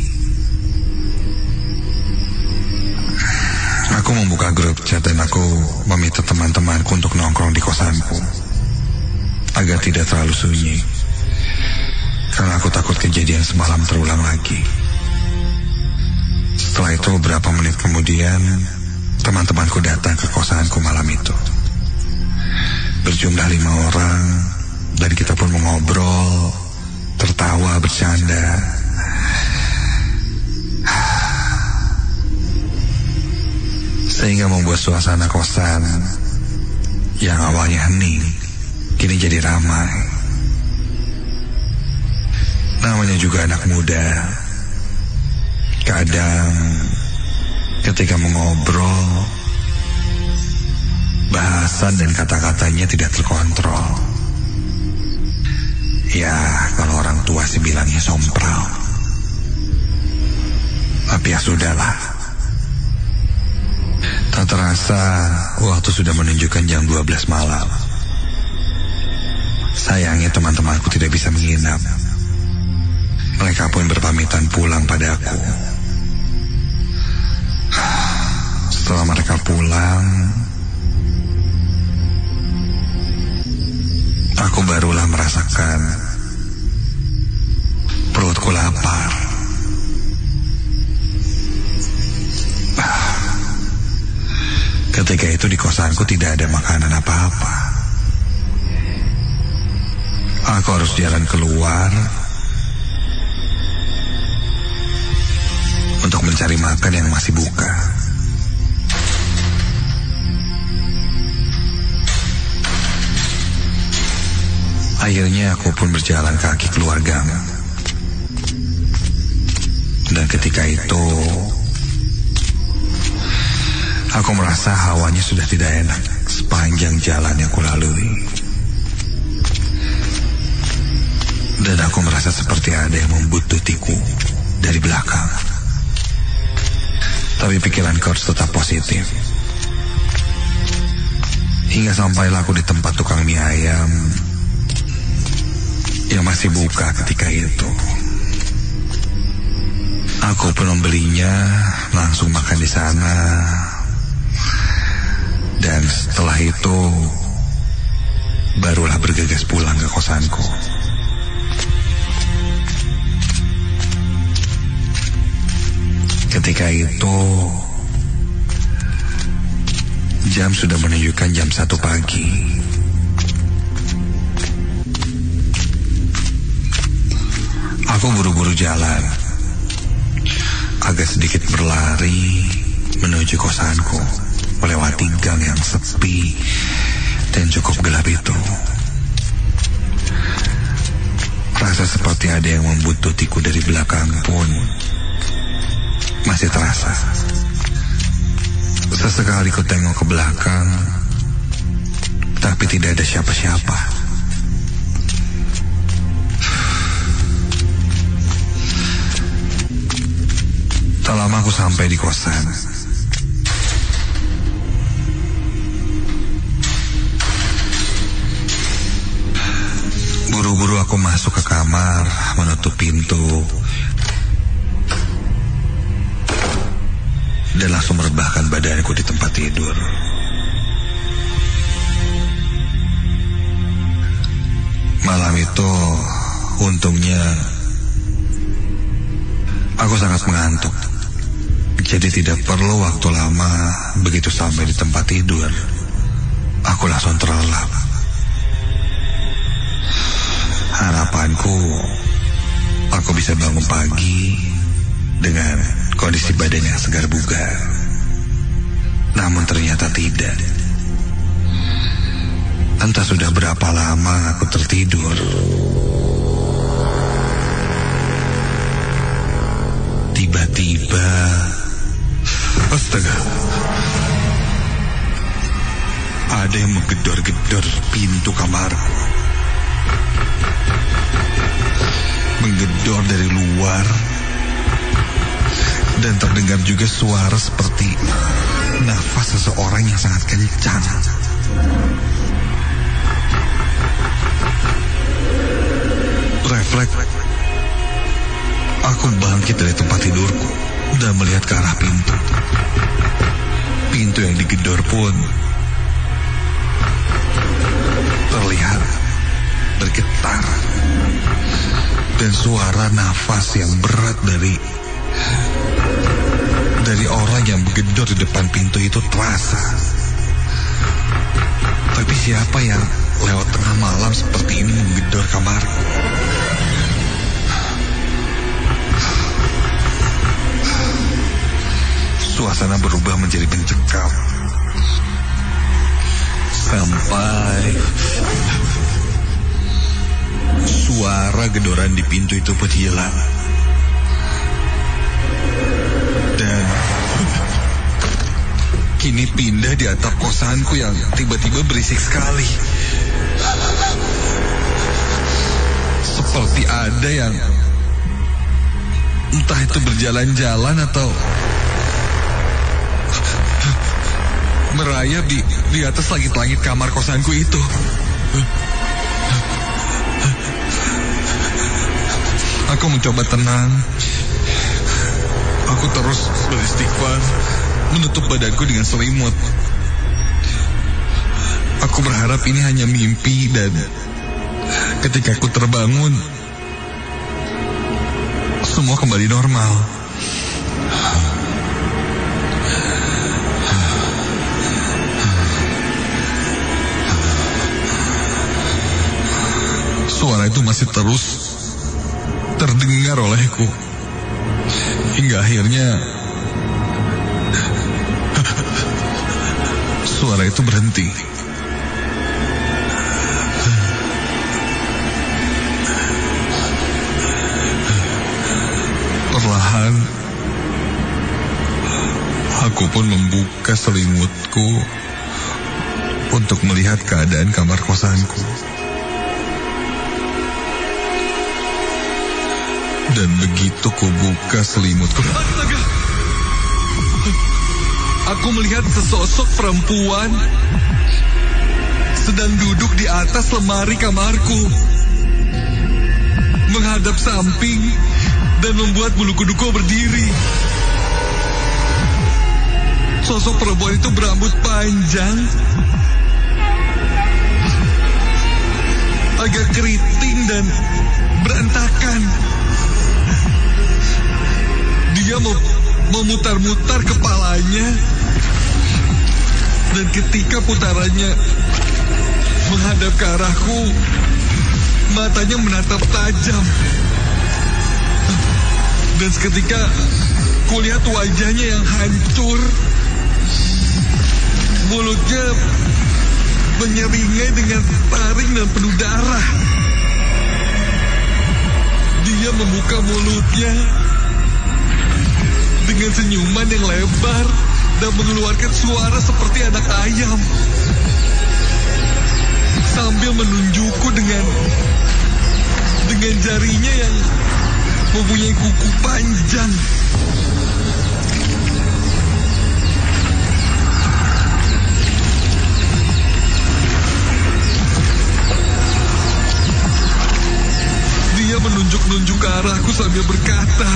Aku membuka grup chat dan aku meminta teman-temanku untuk nongkrong di kosanku agar tidak terlalu sunyi. Karena aku takut kejadian semalam terulang lagi. Setelah itu beberapa menit kemudian, teman-temanku datang ke kosanku malam itu. Berjumlah 5 orang, dan kita pun mengobrol, tertawa, bercanda. Sehingga membuat suasana kosan yang awalnya hening, kini jadi ramai. Namanya juga anak muda. Kadang ketika mengobrol, bahasan dan kata-katanya tidak terkontrol. Ya, kalau orang tua sih bilangnya sompral. Tapi ya sudahlah. Tak terasa waktu sudah menunjukkan jam 12 malam. Sayangnya teman-temanku tidak bisa menginap. Mereka pun berpamitan pulang padaku. Setelah mereka pulang, aku barulah merasakan perutku lapar. Ketika itu di kosanku tidak ada makanan apa-apa. Aku harus jalan keluar untuk mencari makan yang masih buka. Akhirnya aku pun berjalan kaki keluar gang. Dan ketika itu aku merasa hawanya sudah tidak enak sepanjang jalan yang kulalui. Dan aku merasa seperti ada yang membuntutiku dari belakang. Tapi pikiranku harus tetap positif. Hingga sampailah aku di tempat tukang mie ayam yang masih buka ketika itu. Aku pun membelinya, langsung makan di sana. Dan setelah itu barulah bergegas pulang ke kosanku. Ketika itu jam sudah menunjukkan jam 1 pagi. Aku buru-buru jalan, agak sedikit berlari menuju kosanku, melewati gang yang sepi dan cukup gelap itu. Rasa seperti ada yang membuntutiku dari belakang pun masih terasa. Sesekali ku tengok ke belakang, tapi tidak ada siapa-siapa. Tak lama aku sampai di kosan. Buru-buru aku masuk ke kamar, menutup pintu, dan langsung merebahkan badanku di tempat tidur. Malam itu, untungnya, aku sangat mengantuk. Jadi tidak perlu waktu lama. Begitu sampai di tempat tidur, aku langsung terlelap. Harapanku, aku bisa bangun pagi dengan kondisi badan yang segar bugar. Namun ternyata tidak. Entah sudah berapa lama aku tertidur. Tiba-tiba, astaga, ada yang menggedor-gedor pintu kamarku. Menggedor dari luar. Dan terdengar juga suara seperti nafas seseorang yang sangat kencang. Refleks, aku bangkit dari tempat tidurku dan melihat ke arah pintu. Pintu yang digedor pun terlihat bergetar. Dan suara nafas yang berat dari orang yang menggedor di depan pintu itu terasa. Tapi siapa yang lewat tengah malam seperti ini menggedor kamarku? Suasana berubah menjadi mencekam. Sampai suara gedoran di pintu itu pun hilang. Dan kini pindah di atap kosanku yang tiba-tiba berisik sekali. Seperti ada yang entah itu berjalan-jalan atau merayap di atas langit-langit kamar kosanku itu. Aku mencoba tenang. Aku terus beristighfar, menutup badanku dengan selimut. Aku berharap ini hanya mimpi dan ketika aku terbangun, semua kembali normal. Suara itu masih terus terdengar olehku. Hingga akhirnya suara itu berhenti. Perlahan aku pun membuka selimutku untuk melihat keadaan kamar kosanku. Dan begitu ku buka selimutku, astaga, aku melihat sesosok perempuan sedang duduk di atas lemari kamarku, menghadap samping dan membuat bulu kuduku berdiri. Sosok perempuan itu berambut panjang, agak keriting dan berantakan. Dia memutar-mutar kepalanya, dan ketika putarannya menghadap ke arahku, matanya menatap tajam. Dan seketika kulihat wajahnya yang hancur, mulutnya menyeringai dengan taring dan penuh darah. Dia membuka mulutnya dengan senyuman yang lebar dan mengeluarkan suara seperti anak ayam, sambil menunjukku dengan jarinya yang mempunyai kuku panjang. Dia menunjuk-nunjuk ke arahku sambil berkata,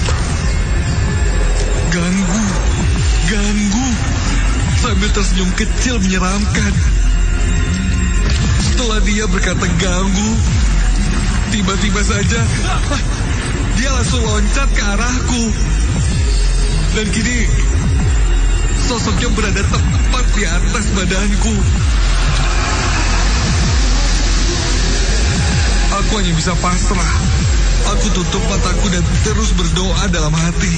Ganggu, sambil tersenyum kecil menyeramkan. Setelah dia berkata ganggu, tiba-tiba saja dia langsung loncat ke arahku. Dan kini sosoknya berada tepat di atas badanku. Aku hanya bisa pasrah. Aku tutup mataku dan terus berdoa dalam hati,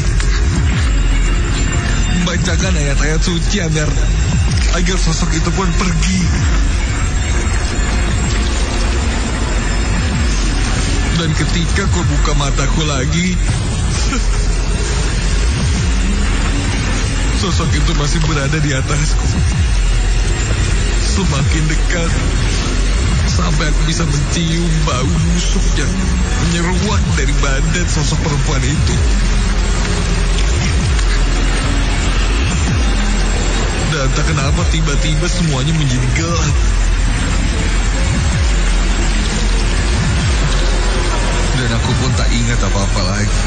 membacakan ayat-ayat suci agar sosok itu pun pergi. Dan ketika ku buka mataku lagi, sosok itu masih berada di atasku. Semakin dekat, sampai aku bisa mencium bau busuk yang menyeruak dari badan sosok perempuan itu. Dan tak kenapa tiba-tiba semuanya menjadi gelap. Dan aku pun tak ingat apa-apa lagi.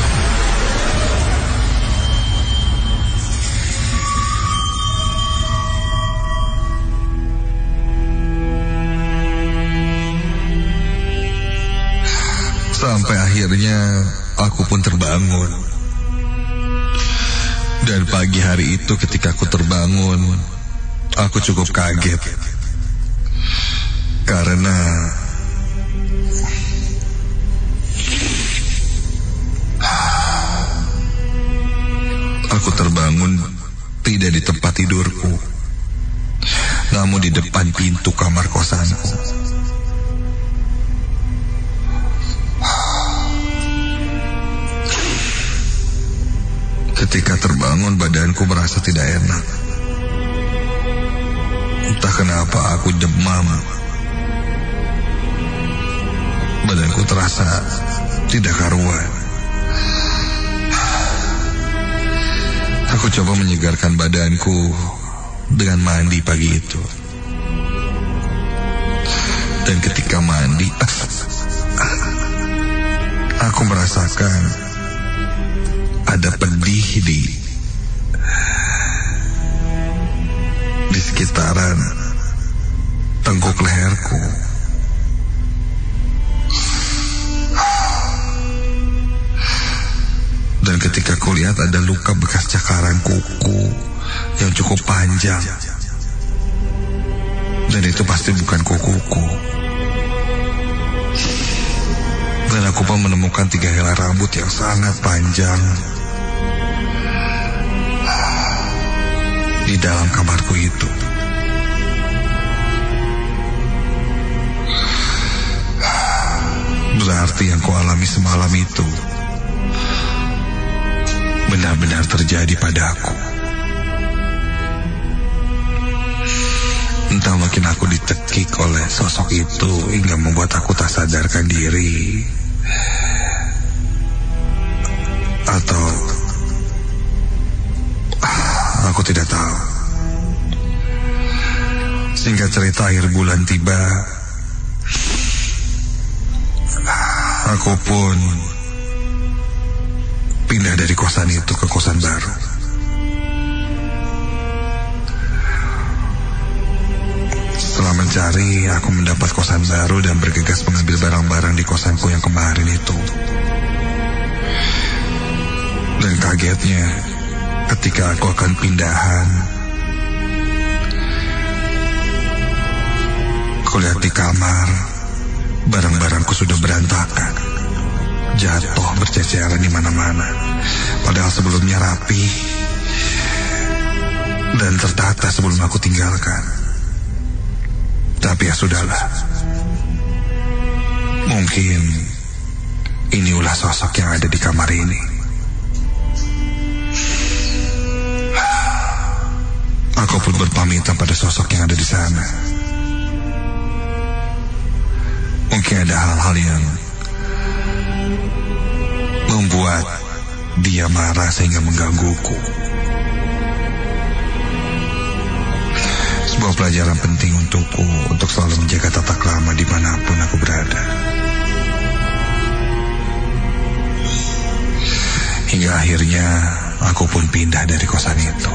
Sampai akhirnya aku pun terbangun. Dan pagi hari itu ketika aku terbangun, aku cukup kaget. Karena aku terbangun tidak di tempat tidurku, namun di depan pintu kamar kosanku. Ketika terbangun, badanku merasa tidak enak. Entah kenapa aku demam. Badanku terasa tidak karuan. Aku coba menyegarkan badanku dengan mandi pagi itu. Dan ketika mandi, aku merasakan ada pedih di sekitaran tengkuk leherku. Dan ketika kulihat ada luka bekas cakaran kuku yang cukup panjang. Dan itu pasti bukan kukuku. Dan aku pun menemukan 3 helai rambut yang sangat panjang di dalam kamarku itu. Berarti yang kualami semalam itu benar-benar terjadi padaku. Entah mungkin aku ditekik oleh sosok itu hingga membuat aku tak sadarkan diri, atau aku tidak tahu. Singkat cerita, akhir bulan tiba, aku pun pindah dari kosan itu ke kosan baru. Setelah mencari, aku mendapat kosan baru dan bergegas mengambil barang-barang di kosanku yang kemarin itu. Dan kagetnya, ketika aku akan pindahan, kulihat di kamar, barang-barangku sudah berantakan, jatuh berceceran di mana-mana. Padahal sebelumnya rapi dan tertata sebelum aku tinggalkan. Tapi ya sudahlah. Mungkin ini ulah sosok yang ada di kamar ini. Aku pun berpamitan pada sosok yang ada di sana. Mungkin ada hal-hal yang membuat dia marah sehingga menggangguku. Sebuah pelajaran penting untukku untuk selalu menjaga tata krama dimanapun aku berada. Hingga akhirnya aku pun pindah dari kosan itu.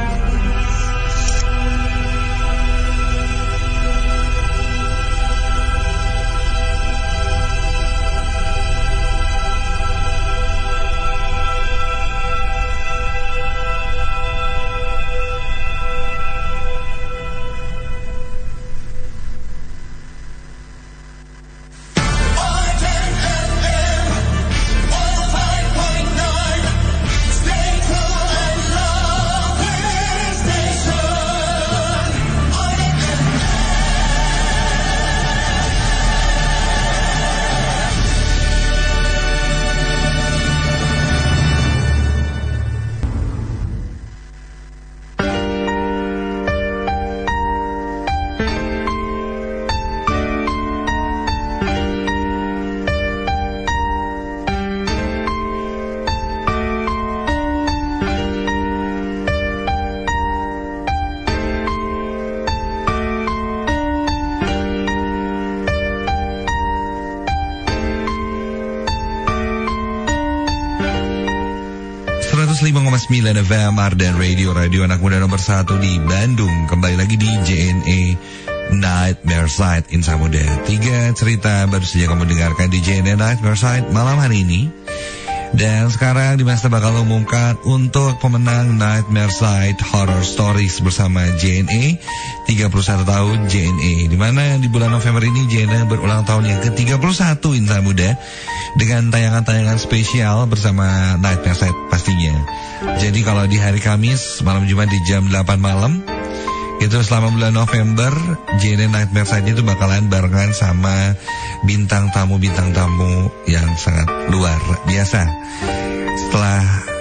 FM Arden Radio anak muda nomor 1 di Bandung. Kembali lagi di JNE Nightmare Side Insa Muda. 3 cerita baru saja kamu dengarkan di JNE Nightmare Side malam hari ini. Dan sekarang Dimas bakal umumkan untuk pemenang Nightmare Side Horror Stories bersama JNE 31 tahun JNE, dimana di bulan November ini JNE berulang tahun yang ke-31 Insa Muda, dengan tayangan-tayangan spesial bersama Nightmare Side pastinya. Jadi kalau di hari Kamis malam Jumat di jam 8 malam itu selama bulan November, JNE Nightmare Side itu bakalan barengan sama bintang tamu yang sangat luar biasa. Setelah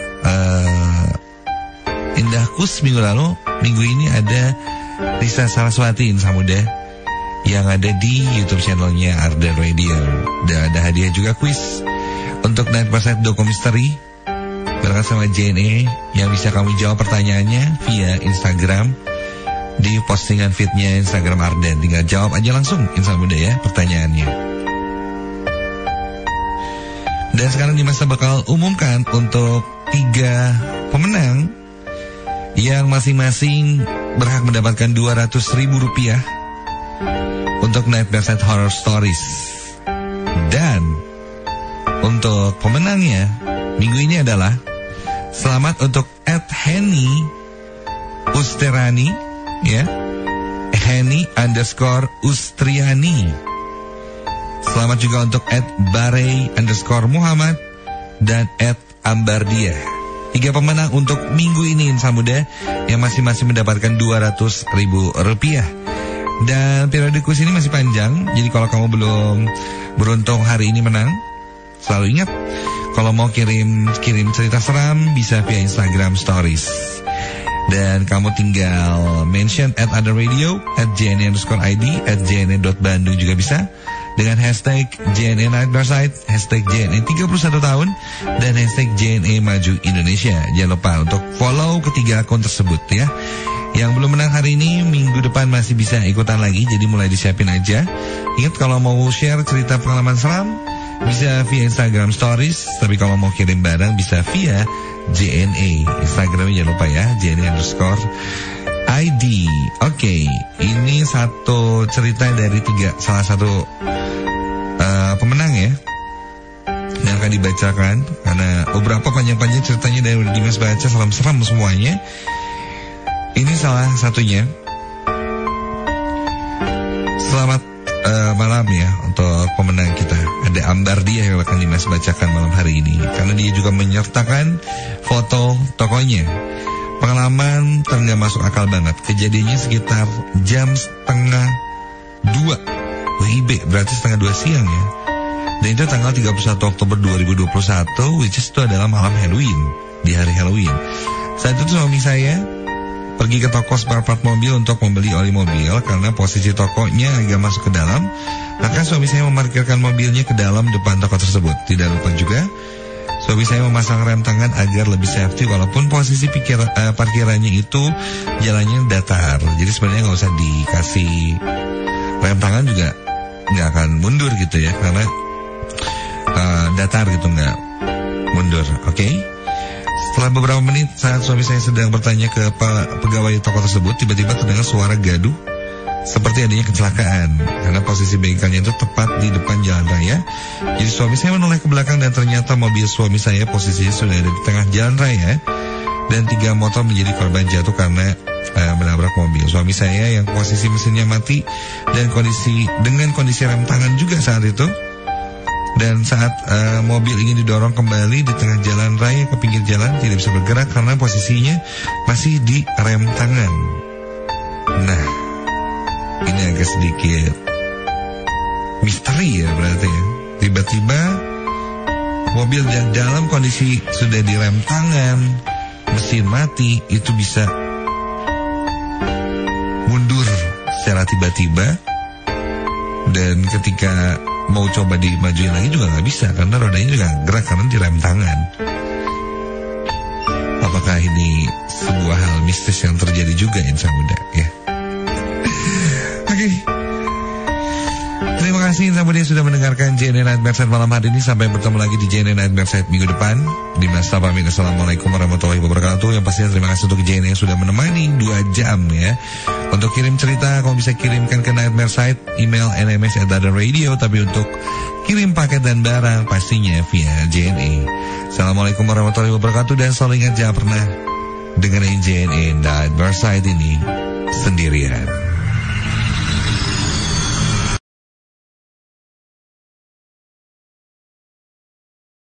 Indah Kus minggu lalu, minggu ini ada Risa Saraswati Insa Muda yang ada di YouTube channelnya Arden Radio. Dan ada hadiah juga kuis untuk Nightmare Side Doku Misteri barengan sama JNE yang bisa kamu jawab pertanyaannya via Instagram di postingan feednya Instagram Arden. Tinggal jawab aja langsung Insa Muda ya pertanyaannya. Dan sekarang Dimas bakal umumkan untuk 3 pemenang yang masing-masing berhak mendapatkan Rp200.000 untuk Nightmare Side Horror Stories. Dan untuk pemenangnya minggu ini adalah selamat untuk @Henny Usterani, ya, Henny_Ustriani. Selamat juga untuk @Barey_Muhammad dan @Ambardia. 3 pemenang untuk minggu ini Insan Muda yang masing-masing mendapatkan Rp200.000. Dan periode kuis ini masih panjang, jadi kalau kamu belum beruntung hari ini menang, selalu ingat kalau mau kirim cerita seram bisa via Instagram Stories. Dan kamu tinggal mention @otherradio, @jne_id, @jne.bandung juga bisa. Dengan hashtag JNE Nightmare Side, hashtag JNE 31 tahun, dan hashtag JNE Maju Indonesia. Jangan lupa untuk follow ketiga akun tersebut ya. Yang belum menang hari ini, minggu depan masih bisa ikutan lagi, jadi mulai disiapin aja. Ingat kalau mau share cerita pengalaman seram, bisa via Instagram Stories. Tapi kalau mau kirim barang bisa via JNE. Instagramnya jangan lupa ya, JNE_ID. Oke, ini satu cerita dari 3, salah satu pemenang ya, yang akan dibacakan. Karena beberapa panjang-panjang ceritanya dari Dimas baca, seram-seram semuanya. Ini salah satunya. Selamat malam ya untuk pemenang kita. Ada Ambardia yang akan Dimas bacakan malam hari ini, karena dia juga menyertakan foto tokonya. Pengalaman tengah masuk akal banget. Kejadiannya sekitar jam 1:30 WIB, berarti 1:30 siang ya. Dan itu tanggal 31 Oktober 2021, which is itu adalah malam Halloween, di hari Halloween. Saat itu suami saya pergi ke toko spare part mobil untuk membeli oli mobil, karena posisi tokonya agak masuk ke dalam. Maka suami saya memarkirkan mobilnya ke dalam depan toko tersebut. Tidak lupa juga suami saya memasang rem tangan agar lebih safety, walaupun posisi parkirannya itu jalannya datar. Jadi sebenarnya nggak usah dikasih rem tangan juga nggak akan mundur gitu ya, karena datar gitu, nggak mundur. Oke. Setelah beberapa menit saat suami saya sedang bertanya ke pegawai toko tersebut, tiba-tiba terdengar suara gaduh seperti adanya kecelakaan, karena posisi bengkelnya itu tepat di depan jalan raya. Jadi suami saya menoleh ke belakang dan ternyata mobil suami saya posisinya sudah ada di tengah jalan raya, dan 3 motor menjadi korban jatuh karena menabrak mobil. Suami saya yang posisi mesinnya mati dan dengan kondisi rem tangan juga saat itu. Dan saat mobil ingin didorong kembali di tengah jalan raya ke pinggir jalan, tidak bisa bergerak karena posisinya masih di rem tangan. Nah, ini agak sedikit misteri ya berarti ya. Tiba-tiba mobil yang dalam kondisi sudah di rem tangan, mesin mati, itu bisa mundur secara tiba-tiba. Dan ketika mau coba dimajuin lagi juga nggak bisa, karena rodanya juga gerak karena di rem tangan. Apakah ini sebuah hal mistis yang terjadi juga Insan Muda ya? Oke. Terima kasih Insan Muda yang sudah mendengarkan JNE Nightmare Side malam hari ini. Sampai bertemu lagi di JNE Nightmare Side minggu depan. Dimas pamit, assalamualaikum warahmatullahi wabarakatuh. Yang pastinya terima kasih untuk JNE yang sudah menemani 2 jam ya. Untuk kirim cerita, kamu bisa kirimkan ke Nightmare Side, email nms@radio. Tapi untuk kirim paket dan barang, pastinya via JNE. Assalamualaikum warahmatullahi wabarakatuh. Dan selalu ingat, jangan pernah dengerin JNE Nightmare Side ini sendirian.